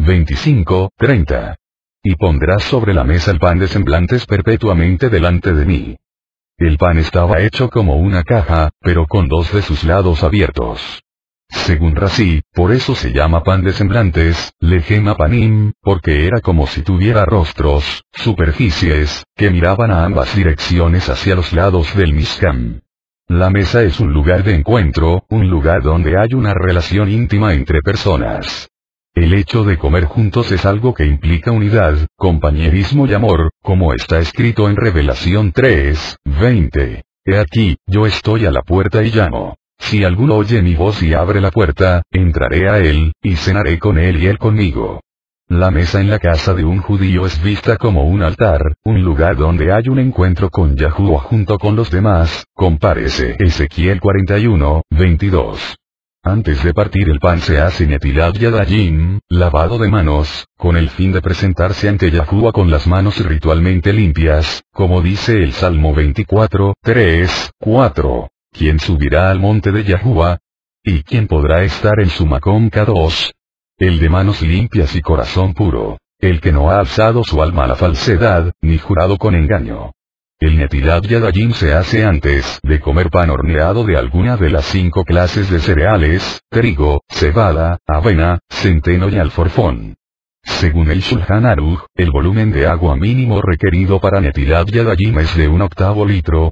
25, 30. Y pondrás sobre la mesa el pan de semblantes perpetuamente delante de mí. El pan estaba hecho como una caja, pero con 2 de sus lados abiertos. Según Rashi, por eso se llama pan de semblantes, Lehem Panim, porque era como si tuviera rostros, superficies, que miraban a ambas direcciones hacia los lados del Mishkan. La mesa es un lugar de encuentro, un lugar donde hay una relación íntima entre personas. El hecho de comer juntos es algo que implica unidad, compañerismo y amor, como está escrito en Revelación 3, 20. He aquí, yo estoy a la puerta y llamo. Si alguno oye mi voz y abre la puerta, entraré a él, y cenaré con él y él conmigo. La mesa en la casa de un judío es vista como un altar, un lugar donde hay un encuentro con Yahuwah junto con los demás, compárese Ezequiel 41, 22. Antes de partir el pan se hace netilat yadayim, lavado de manos, con el fin de presentarse ante Yahuwah con las manos ritualmente limpias, como dice el Salmo 24, 3, 4. ¿Quién subirá al monte de Yahuwah? ¿Y quién podrá estar en su Makom Kadosh? El de manos limpias y corazón puro, el que no ha alzado su alma a la falsedad, ni jurado con engaño. El netilat yadayim se hace antes de comer pan horneado de alguna de las 5 clases de cereales, trigo, cebada, avena, centeno y alforfón. Según el Shulchan Aruch, el volumen de agua mínimo requerido para netilat yadayim es de 1/8 litro,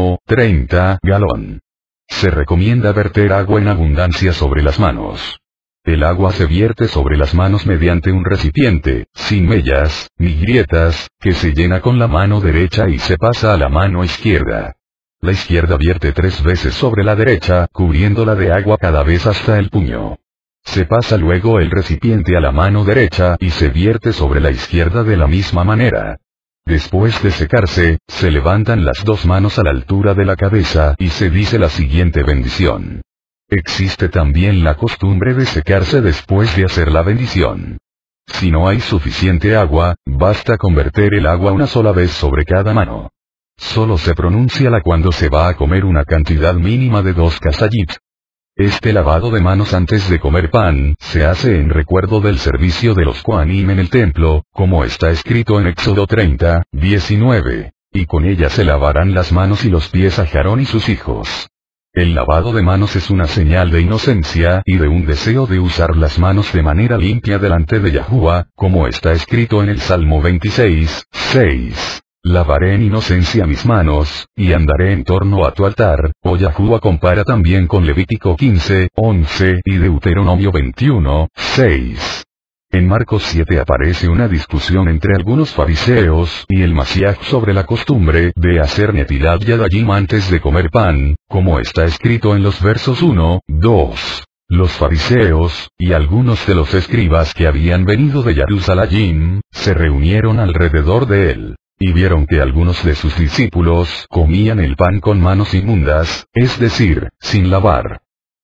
1,30 galón. Se recomienda verter agua en abundancia sobre las manos. El agua se vierte sobre las manos mediante un recipiente, sin mellas, ni grietas, que se llena con la mano derecha y se pasa a la mano izquierda. La izquierda vierte 3 veces sobre la derecha, cubriéndola de agua cada vez hasta el puño. Se pasa luego el recipiente a la mano derecha y se vierte sobre la izquierda de la misma manera. Después de secarse, se levantan las 2 manos a la altura de la cabeza y se dice la siguiente bendición. Existe también la costumbre de secarse después de hacer la bendición. Si no hay suficiente agua, basta con verter el agua una sola vez sobre cada mano. Solo se pronuncia la cuando se va a comer una cantidad mínima de 2 kasayit. Este lavado de manos antes de comer pan, se hace en recuerdo del servicio de los Kohanim en el templo, como está escrito en Éxodo 30, 19. Y con ella se lavarán las manos y los pies a Aarón y sus hijos. El lavado de manos es una señal de inocencia y de un deseo de usar las manos de manera limpia delante de Yahuwah, como está escrito en el Salmo 26, 6. Lavaré en inocencia mis manos, y andaré en torno a tu altar, oh Yahuwah. Compara también con Levítico 15, 11 y Deuteronomio 21, 6. En Marcos 7 aparece una discusión entre algunos fariseos y el Mashiach sobre la costumbre de hacer netilat yadayim antes de comer pan, como está escrito en los versos 1, 2. Los fariseos, y algunos de los escribas que habían venido de Jerusalén, se reunieron alrededor de él, y vieron que algunos de sus discípulos comían el pan con manos inmundas, es decir, sin lavar.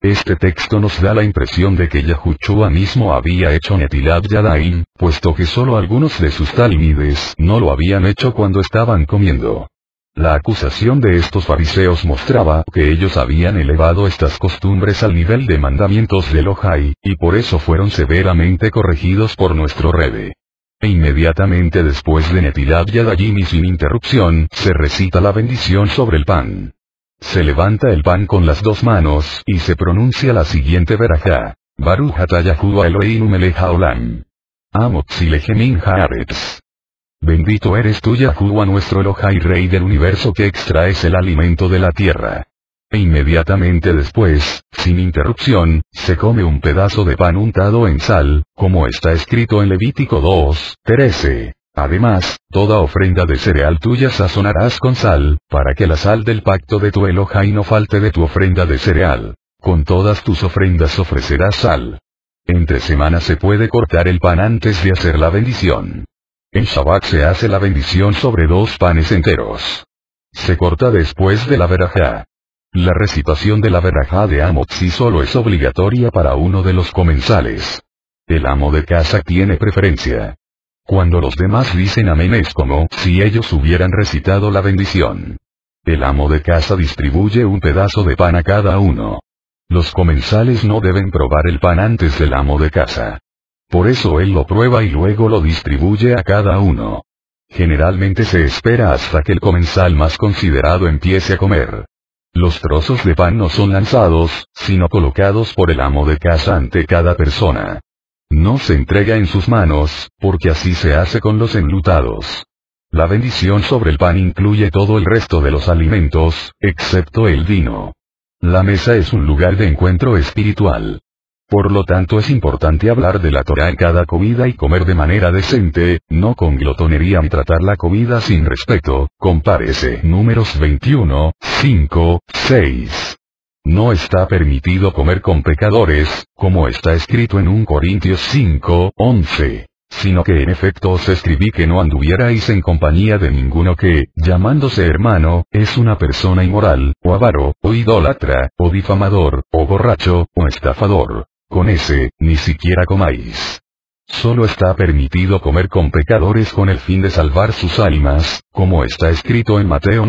Este texto nos da la impresión de que Yahushua mismo había hecho Netilat Yadayim, puesto que solo algunos de sus talmides no lo habían hecho cuando estaban comiendo. La acusación de estos fariseos mostraba que ellos habían elevado estas costumbres al nivel de mandamientos del Ojai, y por eso fueron severamente corregidos por nuestro Rebbe. E inmediatamente después de Netilat Yadayim y sin interrupción, se recita la bendición sobre el pan. Se levanta el pan con las dos manos, y se pronuncia la siguiente verajá. Baruch atah Yahuwah Eloheinu melech haolam. Amotzi lechem min haaretz. Bendito eres tú Yahuwah nuestro Elohai Rey del universo que extraes el alimento de la tierra. E inmediatamente después, sin interrupción, se come un pedazo de pan untado en sal, como está escrito en Levítico 2:13. Además, toda ofrenda de cereal tuya sazonarás con sal, para que la sal del pacto de tu Elohai no falte de tu ofrenda de cereal. Con todas tus ofrendas ofrecerás sal. Entre semanas se puede cortar el pan antes de hacer la bendición. En Shabbat se hace la bendición sobre 2 panes enteros. Se corta después de la verajá. La recitación de la verajá de Amotzi solo es obligatoria para uno de los comensales. El amo de casa tiene preferencia. Cuando los demás dicen amén es como si ellos hubieran recitado la bendición. El amo de casa distribuye un pedazo de pan a cada uno. Los comensales no deben probar el pan antes del amo de casa. Por eso él lo prueba y luego lo distribuye a cada uno. Generalmente se espera hasta que el comensal más considerado empiece a comer. Los trozos de pan no son lanzados, sino colocados por el amo de casa ante cada persona. No se entrega en sus manos, porque así se hace con los enlutados. La bendición sobre el pan incluye todo el resto de los alimentos, excepto el vino. La mesa es un lugar de encuentro espiritual. Por lo tanto es importante hablar de la Torá en cada comida y comer de manera decente, no con glotonería ni tratar la comida sin respeto, compárese Números 21:5-6. No está permitido comer con pecadores, como está escrito en 1 Corintios 5:11. Sino que en efecto os escribí que no anduvierais en compañía de ninguno que, llamándose hermano, es una persona inmoral, o avaro, o idólatra, o difamador, o borracho, o estafador. Con ese, ni siquiera comáis. Solo está permitido comer con pecadores con el fin de salvar sus almas, como está escrito en Mateo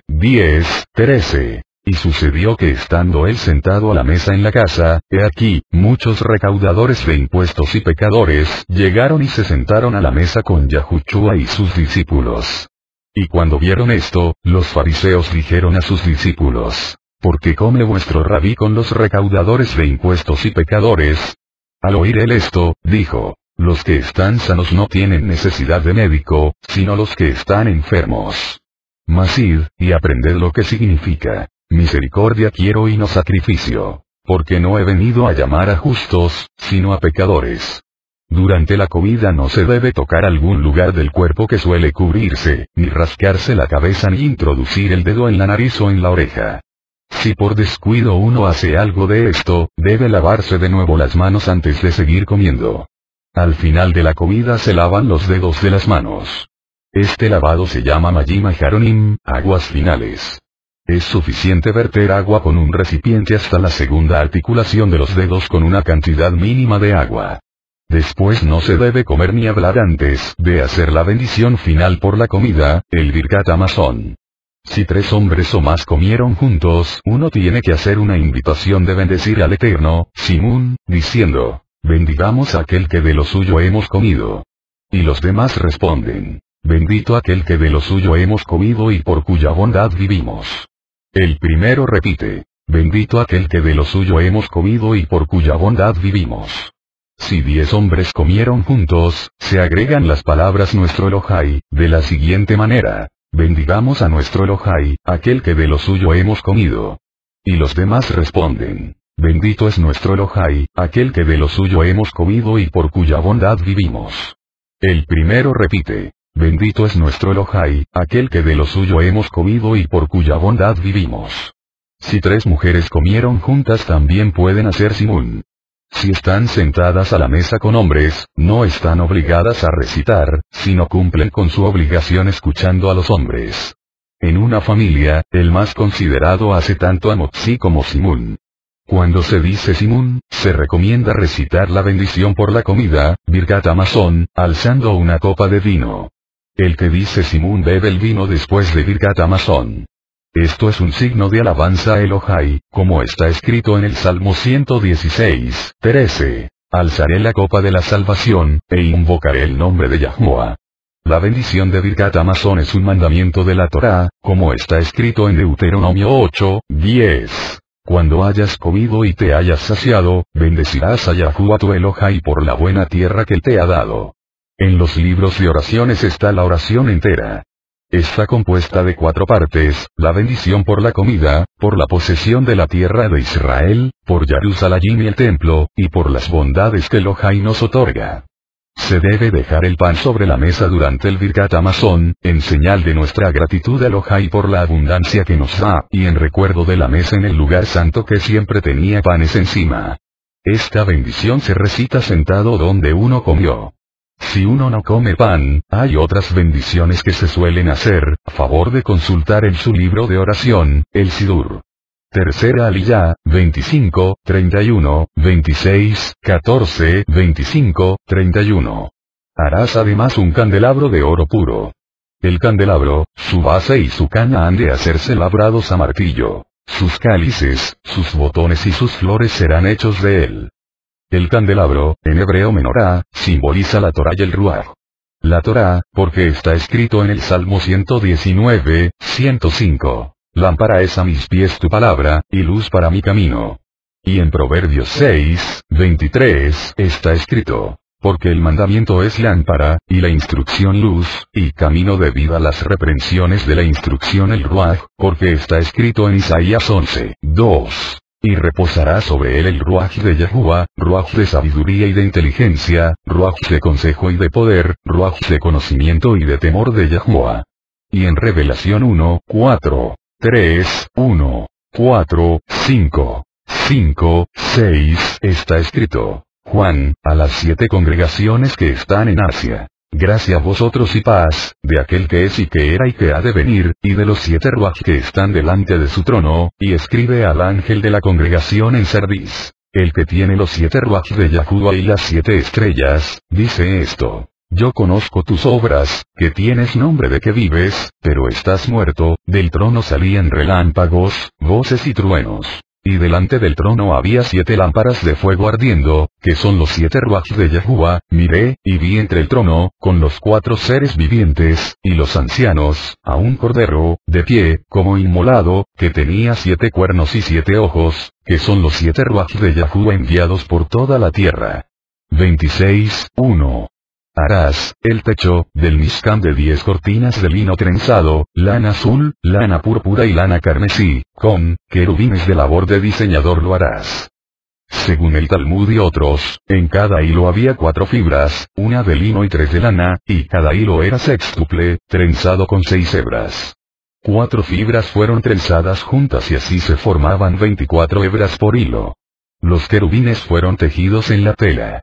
9:10-13. Y sucedió que estando él sentado a la mesa en la casa, he aquí, muchos recaudadores de impuestos y pecadores, llegaron y se sentaron a la mesa con Yahushua y sus discípulos. Y cuando vieron esto, los fariseos dijeron a sus discípulos, ¿por qué come vuestro rabí con los recaudadores de impuestos y pecadores? Al oír él esto, dijo, los que están sanos no tienen necesidad de médico, sino los que están enfermos. Mas id, y aprended lo que significa. Misericordia quiero y no sacrificio, porque no he venido a llamar a justos, sino a pecadores. Durante la comida no se debe tocar algún lugar del cuerpo que suele cubrirse, ni rascarse la cabeza ni introducir el dedo en la nariz o en la oreja. Si por descuido uno hace algo de esto, debe lavarse de nuevo las manos antes de seguir comiendo. Al final de la comida se lavan los dedos de las manos. Este lavado se llama Mayim Aharonim, aguas finales. Es suficiente verter agua con un recipiente hasta la segunda articulación de los dedos con una cantidad mínima de agua. Después no se debe comer ni hablar antes de hacer la bendición final por la comida, el Birkat Hamazon. Si 3 hombres o más comieron juntos, uno tiene que hacer una invitación de bendecir al Eterno, Simún, diciendo, bendigamos a aquel que de lo suyo hemos comido. Y los demás responden, bendito aquel que de lo suyo hemos comido y por cuya bondad vivimos. El primero repite, bendito aquel que de lo suyo hemos comido y por cuya bondad vivimos. Si 10 hombres comieron juntos, se agregan las palabras nuestro Elohai, de la siguiente manera, bendigamos a nuestro Elohai, aquel que de lo suyo hemos comido. Y los demás responden, bendito es nuestro Elohai, aquel que de lo suyo hemos comido y por cuya bondad vivimos. El primero repite, bendito es nuestro Elohai, aquel que de lo suyo hemos comido y por cuya bondad vivimos. Si 3 mujeres comieron juntas también pueden hacer simún. Si están sentadas a la mesa con hombres, no están obligadas a recitar, sino cumplen con su obligación escuchando a los hombres. En una familia, el más considerado hace tanto amotzi como simún. Cuando se dice Simun, se recomienda recitar la bendición por la comida, Birkat Hamazon, alzando una copa de vino. El que dice Simun bebe el vino después de Birkat Hamazon. Esto es un signo de alabanza a Elohai, como está escrito en el Salmo 116, 13. Alzaré la copa de la salvación, e invocaré el nombre de Yahuwah. La bendición de Birkat Hamazon es un mandamiento de la Torá, como está escrito en Deuteronomio 8, 10. Cuando hayas comido y te hayas saciado, bendecirás a Yahuwah tu Elohai por la buena tierra que él te ha dado. En los libros de oraciones está la oración entera. Está compuesta de 4 partes, la bendición por la comida, por la posesión de la tierra de Israel, por Jerusalén y el templo, y por las bondades que Elohai nos otorga. Se debe dejar el pan sobre la mesa durante el Birkat Hamazon, en señal de nuestra gratitud a Elohai por la abundancia que nos da, y en recuerdo de la mesa en el lugar santo que siempre tenía panes encima. Esta bendición se recita sentado donde uno comió. Si uno no come pan, hay otras bendiciones que se suelen hacer, a favor de consultar en su libro de oración, el Sidur. Tercera Aliyá, 25, 31, 26, 14, 25, 31. Harás además un candelabro de oro puro. El candelabro, su base y su caña han de hacerse labrados a martillo. Sus cálices, sus botones y sus flores serán hechos de él. El candelabro, en hebreo menorá, simboliza la Torá y el Ruaj. La Torá, porque está escrito en el Salmo 119, 105. Lámpara es a mis pies tu palabra, y luz para mi camino. Y en Proverbios 6, 23, está escrito, porque el mandamiento es lámpara, y la instrucción luz, y camino de vida las reprensiones de la instrucción el ruaj, porque está escrito en Isaías 11, 2. Y reposará sobre él el ruaj de Yahuwah, ruaj de sabiduría y de inteligencia, ruaj de consejo y de poder, ruaj de conocimiento y de temor de Yahuwah. Y en Revelación 1, 4. 3, 1, 4, 5, 5, 6, está escrito, Juan, a las 7 congregaciones que están en Asia. Gracia a vosotros y paz, de aquel que es y que era y que ha de venir, y de los 7 ruaj que están delante de su trono, y escribe al ángel de la congregación en Sardis. El que tiene los 7 ruaj de Yahuwah y las 7 estrellas, dice esto. Yo conozco tus obras, que tienes nombre de que vives, pero estás muerto, del trono salían relámpagos, voces y truenos. Y delante del trono había 7 lámparas de fuego ardiendo, que son los 7 ruaj de Yahuwah. Miré, y vi entre el trono, con los 4 seres vivientes, y los ancianos, a un cordero, de pie, como inmolado, que tenía 7 cuernos y 7 ojos, que son los 7 ruaj de Yahuwah enviados por toda la tierra. 26, 1. Harás, el techo, del Mishkan de 10 cortinas de lino trenzado, lana azul, lana púrpura y lana carmesí, con querubines de labor de diseñador lo harás. Según el Talmud y otros, en cada hilo había 4 fibras, una de lino y 3 de lana, y cada hilo era sextuple, trenzado con 6 hebras. 4 fibras fueron trenzadas juntas y así se formaban 24 hebras por hilo. Los querubines fueron tejidos en la tela.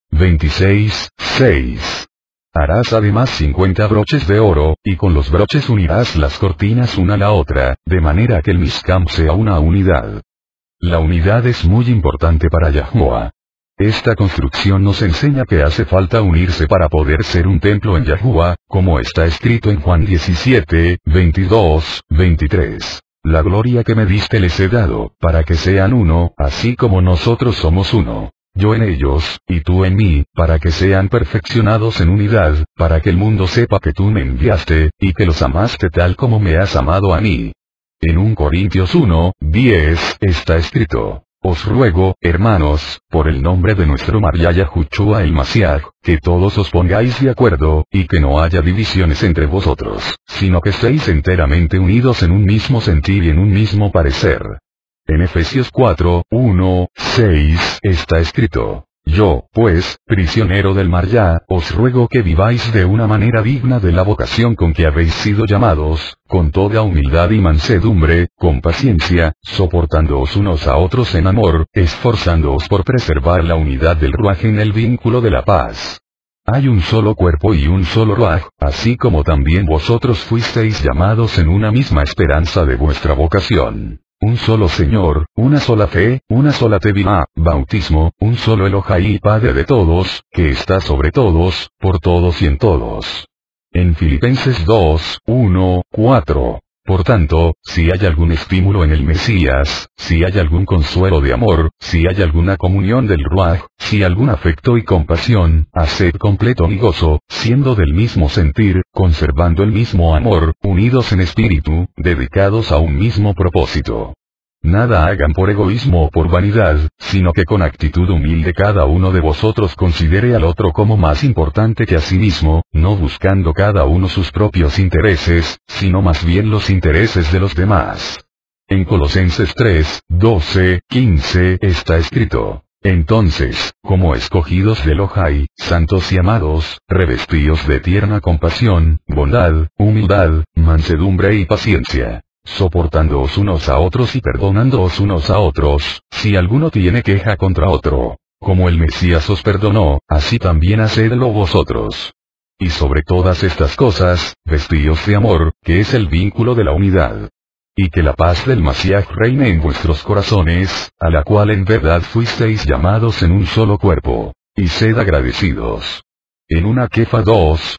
26, 6. Harás además 50 broches de oro, y con los broches unirás las cortinas una a la otra, de manera que el Mishkan sea una unidad. La unidad es muy importante para Yahuwah. Esta construcción nos enseña que hace falta unirse para poder ser un templo en Yahuwah, como está escrito en Juan 17, 22, 23. La gloria que me diste les he dado, para que sean uno, así como nosotros somos uno. Yo en ellos, y tú en mí, para que sean perfeccionados en unidad, para que el mundo sepa que tú me enviaste, y que los amaste tal como me has amado a mí. En 1 Corintios 1, 10, está escrito, os ruego, hermanos, por el nombre de nuestro María Yahushua el Mashiach, que todos os pongáis de acuerdo, y que no haya divisiones entre vosotros, sino que estéis enteramente unidos en un mismo sentir y en un mismo parecer. En Efesios 4, 1, 6, está escrito, yo, pues, prisionero del María, os ruego que viváis de una manera digna de la vocación con que habéis sido llamados, con toda humildad y mansedumbre, con paciencia, soportándoos unos a otros en amor, esforzándoos por preservar la unidad del ruaj en el vínculo de la paz. Hay un solo cuerpo y un solo ruaj, así como también vosotros fuisteis llamados en una misma esperanza de vuestra vocación. un solo Señor, una sola fe, una sola Tevilá, bautismo, un solo Elohai y Padre de todos, que está sobre todos, por todos y en todos. En Filipenses 2, 1, 4. Por tanto, si hay algún estímulo en el Mesías, si hay algún consuelo de amor, si hay alguna comunión del Ruaj, si algún afecto y compasión, haced completo mi gozo, siendo del mismo sentir, conservando el mismo amor, unidos en espíritu, dedicados a un mismo propósito. Nada hagan por egoísmo o por vanidad, sino que con actitud humilde cada uno de vosotros considere al otro como más importante que a sí mismo, no buscando cada uno sus propios intereses, sino más bien los intereses de los demás. En Colosenses 3, 12, 15 está escrito: entonces, como escogidos de Elohai, santos y amados, revestíos de tierna compasión, bondad, humildad, mansedumbre y paciencia, soportándoos unos a otros y perdonándoos unos a otros, si alguno tiene queja contra otro. Como el Mesías os perdonó, así también hacedlo vosotros. Y sobre todas estas cosas, vestíos de amor, que es el vínculo de la unidad. Y que la paz del Mashiach reine en vuestros corazones, a la cual en verdad fuisteis llamados en un solo cuerpo. Y sed agradecidos. En una Kefa 2,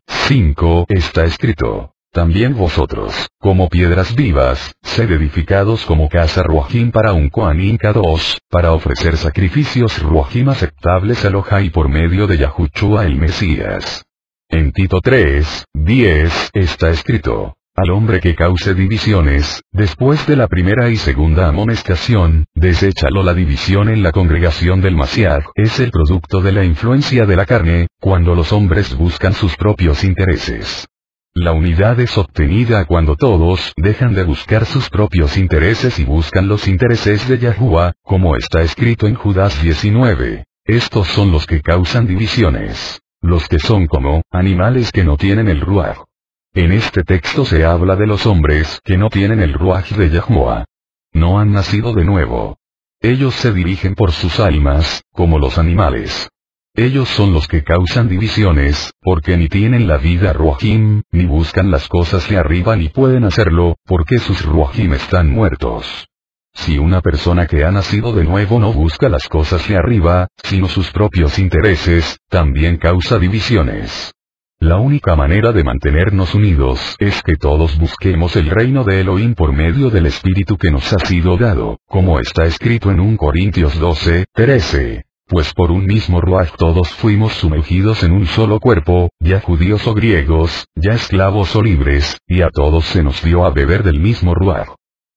5 está escrito: también vosotros, como piedras vivas, sed edificados como casa Ruajim para un Kohanim Kadosh, para ofrecer sacrificios Ruajim aceptables a Elohai por medio de Yahushua el Mesías. En Tito 3, 10 está escrito: al hombre que cause divisiones, después de la primera y segunda amonestación, deséchalo. La división en la congregación del Mashiach es el producto de la influencia de la carne, cuando los hombres buscan sus propios intereses. La unidad es obtenida cuando todos dejan de buscar sus propios intereses y buscan los intereses de Yahuwah, como está escrito en Judas 19. Estos son los que causan divisiones, los que son como animales que no tienen el Ruaj. En este texto se habla de los hombres que no tienen el Ruaj de Yahuwah. No han nacido de nuevo. Ellos se dirigen por sus almas, como los animales. Ellos son los que causan divisiones, porque ni tienen la vida Ruajim, ni buscan las cosas de arriba ni pueden hacerlo, porque sus Ruajim están muertos. Si una persona que ha nacido de nuevo no busca las cosas de arriba, sino sus propios intereses, también causa divisiones. La única manera de mantenernos unidos es que todos busquemos el reino de Elohim por medio del Espíritu que nos ha sido dado, como está escrito en 1 Corintios 12, 13. Pues por un mismo Ruaj todos fuimos sumergidos en un solo cuerpo, ya judíos o griegos, ya esclavos o libres, y a todos se nos dio a beber del mismo Ruaj.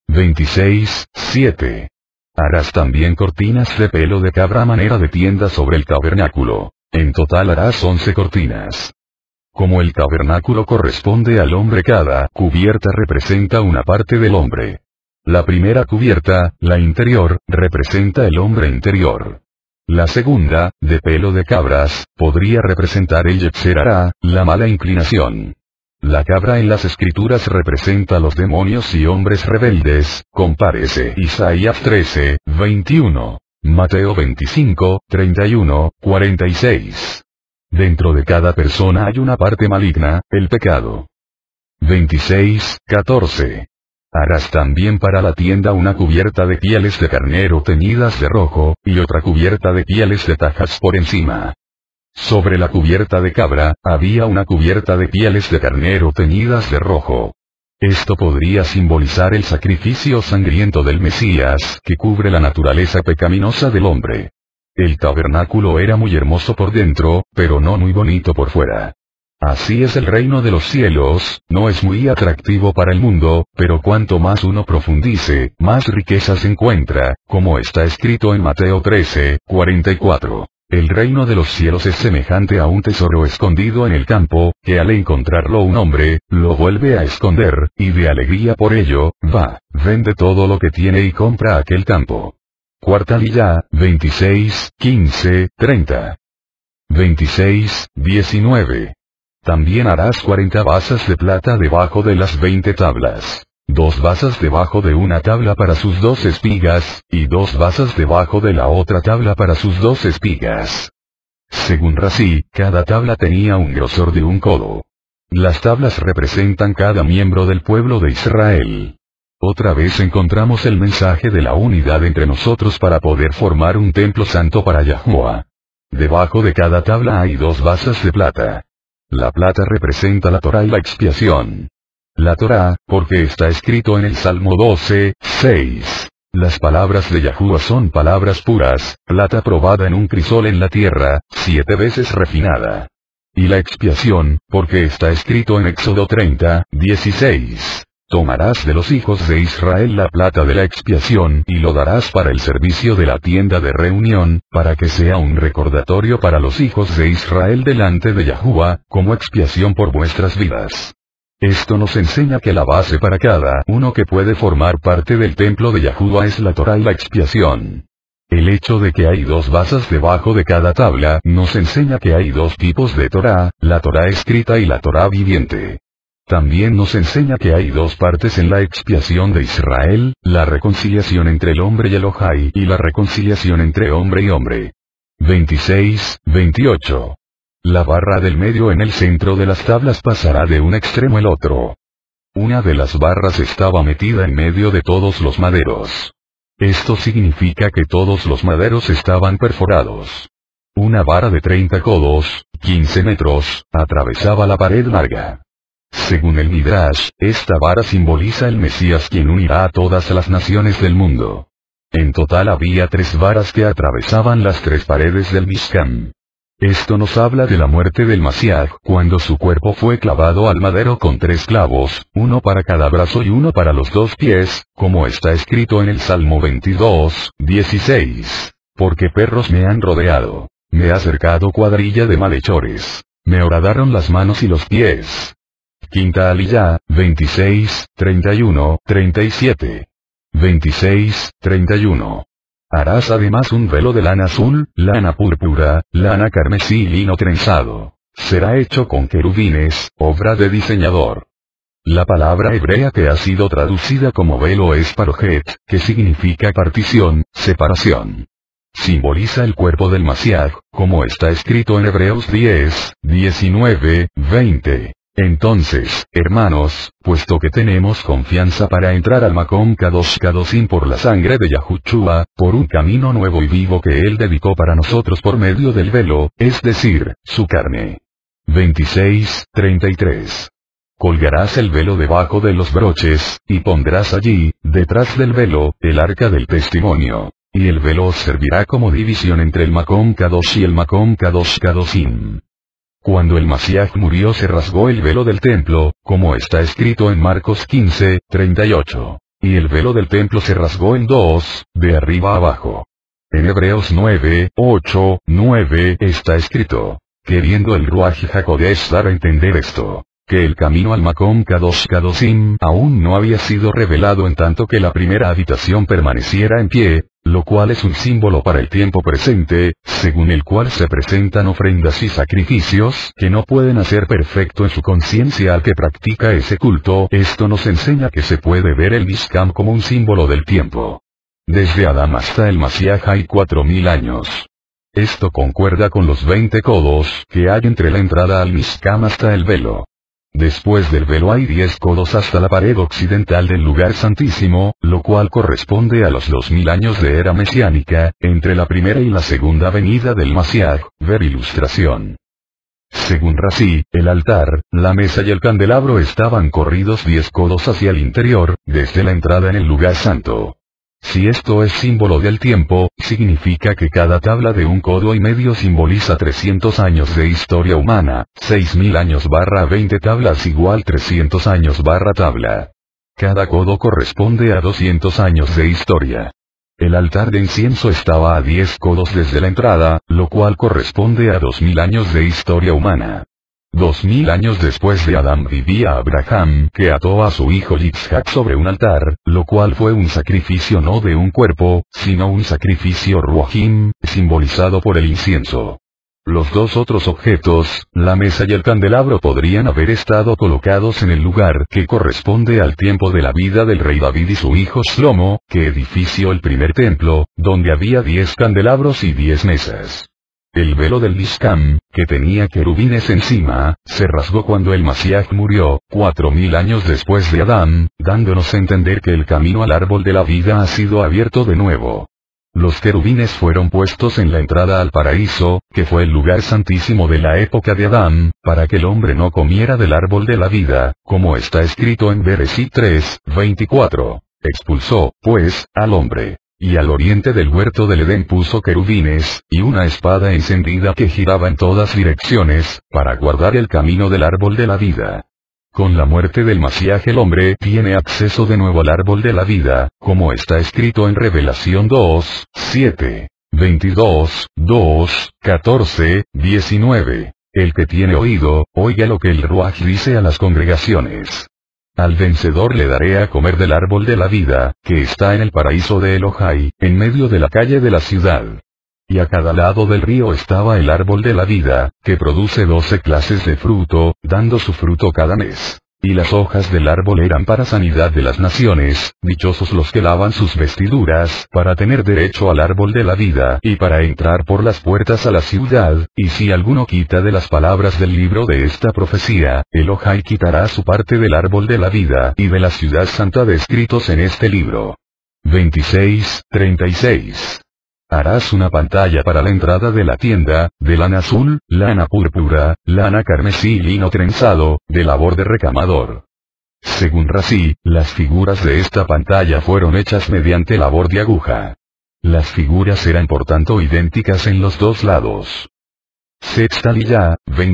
26, 7. Harás también cortinas de pelo de cabra a manera de tienda sobre el tabernáculo. En total harás 11 cortinas. Como el tabernáculo corresponde al hombre, cada cubierta representa una parte del hombre. La primera cubierta, la interior, representa el hombre interior. La segunda, de pelo de cabras, podría representar el Yetzer Hará, la mala inclinación. La cabra en las escrituras representa a los demonios y hombres rebeldes, compárese Isaías 13, 21, Mateo 25, 31, 46. Dentro de cada persona hay una parte maligna, el pecado. 26, 14. Harás también para la tienda una cubierta de pieles de carnero teñidas de rojo, y otra cubierta de pieles de tajas por encima. Sobre la cubierta de cabra, había una cubierta de pieles de carnero teñidas de rojo. Esto podría simbolizar el sacrificio sangriento del Mesías que cubre la naturaleza pecaminosa del hombre. El tabernáculo era muy hermoso por dentro, pero no muy bonito por fuera. Así es el reino de los cielos, no es muy atractivo para el mundo, pero cuanto más uno profundice, más riquezas encuentra, como está escrito en Mateo 13, 44. El reino de los cielos es semejante a un tesoro escondido en el campo, que al encontrarlo un hombre, lo vuelve a esconder, y de alegría por ello, va, vende todo lo que tiene y compra aquel campo. Cuarta Liyá, 26, 15, 30. 26, 19. También harás 40 basas de plata debajo de las 20 tablas. 2 basas debajo de una tabla para sus 2 espigas, y 2 basas debajo de la otra tabla para sus 2 espigas. Según Rashi, cada tabla tenía un grosor de un codo. Las tablas representan cada miembro del pueblo de Israel. Otra vez encontramos el mensaje de la unidad entre nosotros para poder formar un templo santo para Yahuwah. Debajo de cada tabla hay 2 basas de plata. La plata representa la Torá y la expiación. La Torá, porque está escrito en el Salmo 12, 6. Las palabras de Yahuwah son palabras puras, plata probada en un crisol en la tierra, 7 veces refinada. Y la expiación, porque está escrito en Éxodo 30, 16. Tomarás de los hijos de Israel la plata de la expiación y lo darás para el servicio de la tienda de reunión, para que sea un recordatorio para los hijos de Israel delante de Yahuwah, como expiación por vuestras vidas. Esto nos enseña que la base para cada uno que puede formar parte del templo de Yahuwah es la Torá y la expiación. El hecho de que hay 2 basas debajo de cada tabla nos enseña que hay 2 tipos de Torá, la Torá escrita y la Torá viviente. También nos enseña que hay 2 partes en la expiación de Israel, la reconciliación entre el hombre y Elohai y la reconciliación entre hombre y hombre. 26, 28. La barra del medio en el centro de las tablas pasará de un extremo al otro. Una de las barras estaba metida en medio de todos los maderos. Esto significa que todos los maderos estaban perforados. Una vara de 30 codos, 15 metros, atravesaba la pared larga. Según el Midrash, esta vara simboliza el Mesías quien unirá a todas las naciones del mundo. En total había 3 varas que atravesaban las 3 paredes del Mishkan. Esto nos habla de la muerte del Mashiach cuando su cuerpo fue clavado al madero con 3 clavos, uno para cada brazo y uno para los 2 pies, como está escrito en el Salmo 22, 16. Porque perros me han rodeado. Me ha cercado cuadrilla de malhechores. Me horadaron las manos y los pies. Quinta Aliyá, 26, 31, 37. 26, 31. Harás además un velo de lana azul, lana púrpura, lana carmesí y lino trenzado. Será hecho con querubines, obra de diseñador. La palabra hebrea que ha sido traducida como velo es parojet, que significa partición, separación. Simboliza el cuerpo del Mashiach, como está escrito en Hebreos 10, 19, 20. Entonces, hermanos, puesto que tenemos confianza para entrar al Makom Kadosh Kadoshim por la sangre de Yahushua, por un camino nuevo y vivo que Él dedicó para nosotros por medio del velo, es decir, su carne. 26, 33. Colgarás el velo debajo de los broches, y pondrás allí, detrás del velo, el arca del testimonio. Y el velo os servirá como división entre el Makom Kadosh y el Makom Kadosh Kadoshim. Cuando el Mashiach murió se rasgó el velo del templo, como está escrito en Marcos 15, 38. Y el velo del templo se rasgó en 2, de arriba a abajo. En Hebreos 9, 8, 9 está escrito, queriendo el Ruach HaKodesh dar a entender esto, que el camino al Makom Kadosh Kadoshim aún no había sido revelado en tanto que la primera habitación permaneciera en pie, lo cual es un símbolo para el tiempo presente, según el cual se presentan ofrendas y sacrificios que no pueden hacer perfecto en su conciencia al que practica ese culto. Esto nos enseña que se puede ver el Mishkan como un símbolo del tiempo. Desde Adán hasta el Mashiach hay 4000 años. Esto concuerda con los 20 codos que hay entre la entrada al Mishkan hasta el velo. Después del velo hay 10 codos hasta la pared occidental del lugar santísimo, lo cual corresponde a los 2000 años de era mesiánica, entre la primera y la segunda venida del Mashiach, ver ilustración. Según Rashi, el altar, la mesa y el candelabro estaban corridos 10 codos hacia el interior, desde la entrada en el lugar santo. Si esto es símbolo del tiempo, significa que cada tabla de 1 codo y medio simboliza 300 años de historia humana, 6000 años / 20 tablas igual 300 años / tabla. Cada codo corresponde a 200 años de historia. El altar de incienso estaba a 10 codos desde la entrada, lo cual corresponde a 2000 años de historia humana. 2000 años después de Adán vivía Abraham, que ató a su hijo Yitzhak sobre un altar, lo cual fue un sacrificio no de un cuerpo, sino un sacrificio ruahim, simbolizado por el incienso. Los 2 otros objetos, la mesa y el candelabro podrían haber estado colocados en el lugar que corresponde al tiempo de la vida del rey David y su hijo Shlomo, que edifició el primer templo, donde había 10 candelabros y 10 mesas. el velo del Mishkan, que tenía querubines encima, se rasgó cuando el Mashiach murió, 4000 años después de Adán, dándonos a entender que el camino al árbol de la vida ha sido abierto de nuevo. Los querubines fueron puestos en la entrada al paraíso, que fue el lugar santísimo de la época de Adán, para que el hombre no comiera del árbol de la vida, como está escrito en Bereshit 3:24. Expulsó, pues, al hombre. Y al oriente del huerto del Edén puso querubines, y una espada encendida que giraba en todas direcciones, para guardar el camino del árbol de la vida. Con la muerte del Mashiach el hombre tiene acceso de nuevo al árbol de la vida, como está escrito en Revelación 2:7, 22, 2, 14, 19. El que tiene oído, oiga lo que el Ruach dice a las congregaciones. Al vencedor le daré a comer del árbol de la vida, que está en el paraíso de Elohai, en medio de la calle de la ciudad. Y a cada lado del río estaba el árbol de la vida, que produce 12 clases de fruto, dando su fruto cada mes. Y las hojas del árbol eran para sanidad de las naciones, dichosos los que lavan sus vestiduras, para tener derecho al árbol de la vida, y para entrar por las puertas a la ciudad, y si alguno quita de las palabras del libro de esta profecía, Elohai quitará su parte del árbol de la vida, y de la ciudad santa descritos en este libro. 26:36. Harás una pantalla para la entrada de la tienda, de lana azul, lana púrpura, lana carmesí y lino trenzado, de labor de recamador. Según Rashi, las figuras de esta pantalla fueron hechas mediante labor de aguja. Las figuras eran por tanto idénticas en los dos lados. Sextaliyah,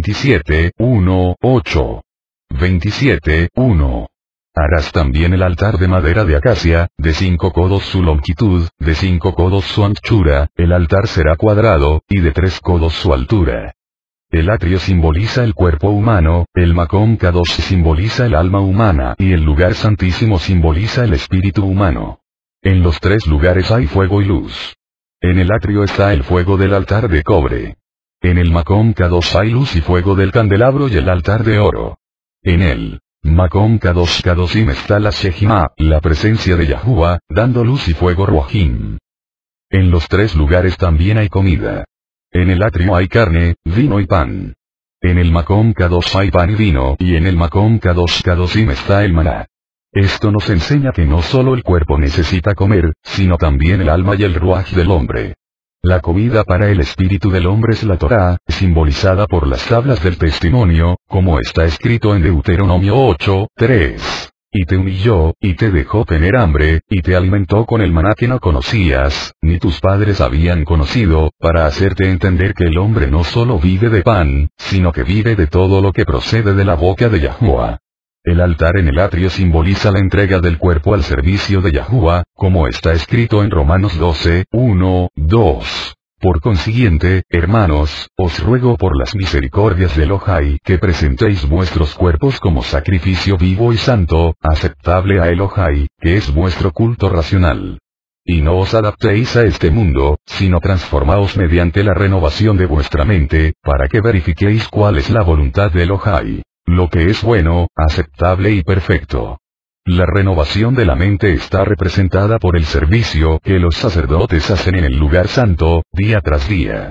27:1-8. 27:1. Harás también el altar de madera de acacia, de 5 codos su longitud, de 5 codos su anchura, el altar será cuadrado, y de 3 codos su altura. El atrio simboliza el cuerpo humano, el Makom Kadosh simboliza el alma humana, y el lugar santísimo simboliza el espíritu humano. En los 3 lugares hay fuego y luz. En el atrio está el fuego del altar de cobre. En el Makom Kadosh hay luz y fuego del candelabro y el altar de oro. En el Makom Kadosh Kadoshim está la Shejimá, la presencia de Yahuwah, dando luz y fuego Ruachim. En los 3 lugares también hay comida. En el atrio hay carne, vino y pan. En el Makom Kadosh hay pan y vino, y en el Makom Kadosh Kadoshim está el maná. Esto nos enseña que no solo el cuerpo necesita comer, sino también el alma y el ruach del hombre. La comida para el espíritu del hombre es la Torá, simbolizada por las tablas del testimonio, como está escrito en Deuteronomio 8:3. Y te humilló, y te dejó tener hambre, y te alimentó con el maná que no conocías, ni tus padres habían conocido, para hacerte entender que el hombre no solo vive de pan, sino que vive de todo lo que procede de la boca de Yahuwah. El altar en el atrio simboliza la entrega del cuerpo al servicio de Yahuwah, como está escrito en Romanos 12:1-2. Por consiguiente, hermanos, os ruego por las misericordias de Elohai que presentéis vuestros cuerpos como sacrificio vivo y santo, aceptable a Elohai, que es vuestro culto racional. Y no os adaptéis a este mundo, sino transformaos mediante la renovación de vuestra mente, para que verifiquéis cuál es la voluntad de Elohai. Lo que es bueno, aceptable y perfecto. La renovación de la mente está representada por el servicio que los sacerdotes hacen en el lugar santo, día tras día.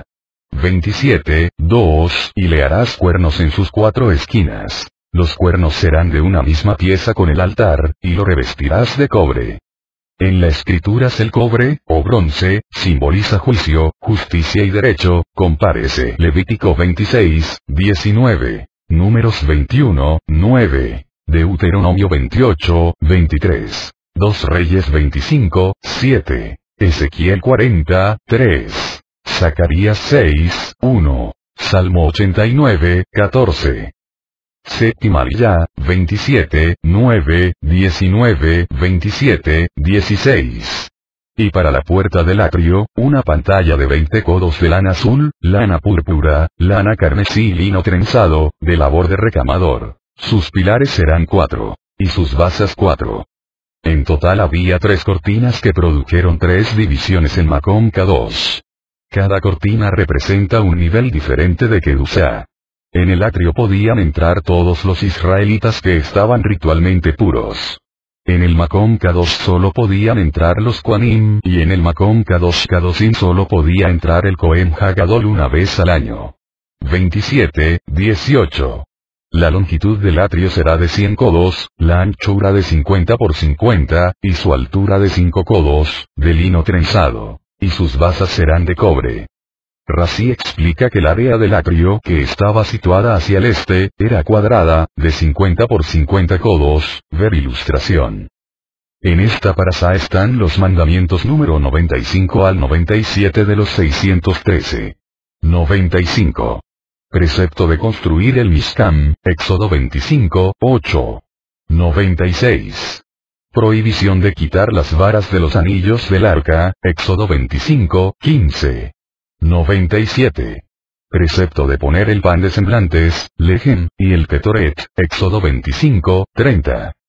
27:2. Y le harás cuernos en sus 4 esquinas. Los cuernos serán de una misma pieza con el altar, y lo revestirás de cobre. En la escrituras el cobre, o bronce, simboliza juicio, justicia y derecho, compárese Levítico 26:19. Números 21:9, Deuteronomio 28:23, 2 Reyes 25:7, Ezequiel 40:3, Zacarías 6:1, Salmo 89:14. Séptima-Aliyá, 27:9, 19, 27, 16. Y para la puerta del atrio, una pantalla de 20 codos de lana azul, lana púrpura, lana carmesí y lino trenzado, de labor de recamador. Sus pilares serán 4. Y sus basas 4. En total había 3 cortinas que produjeron 3 divisiones en Makom Kadosh. Cada cortina representa un nivel diferente de Kedushá. En el atrio podían entrar todos los israelitas que estaban ritualmente puros. En el Makom Kadosh solo podían entrar los Kohanim y en el Makom Kadosh Kadoshim solo podía entrar el Kohen Hagadol una vez al año. 27, 18. La longitud del atrio será de 100 codos, la anchura de 50 por 50, y su altura de 5 codos, de lino trenzado, y sus basas serán de cobre. Rashi explica que el área del atrio que estaba situada hacia el este, era cuadrada, de 50 por 50 codos, ver ilustración. En esta parasá están los mandamientos número 95 al 97 de los 613. 95. Precepto de construir el Mishkan, Éxodo 25, 8. 96. Prohibición de quitar las varas de los anillos del arca, Éxodo 25, 15. 97. Precepto de poner el pan de semblantes, Lejem, y el Ketoret, Éxodo 25, 30.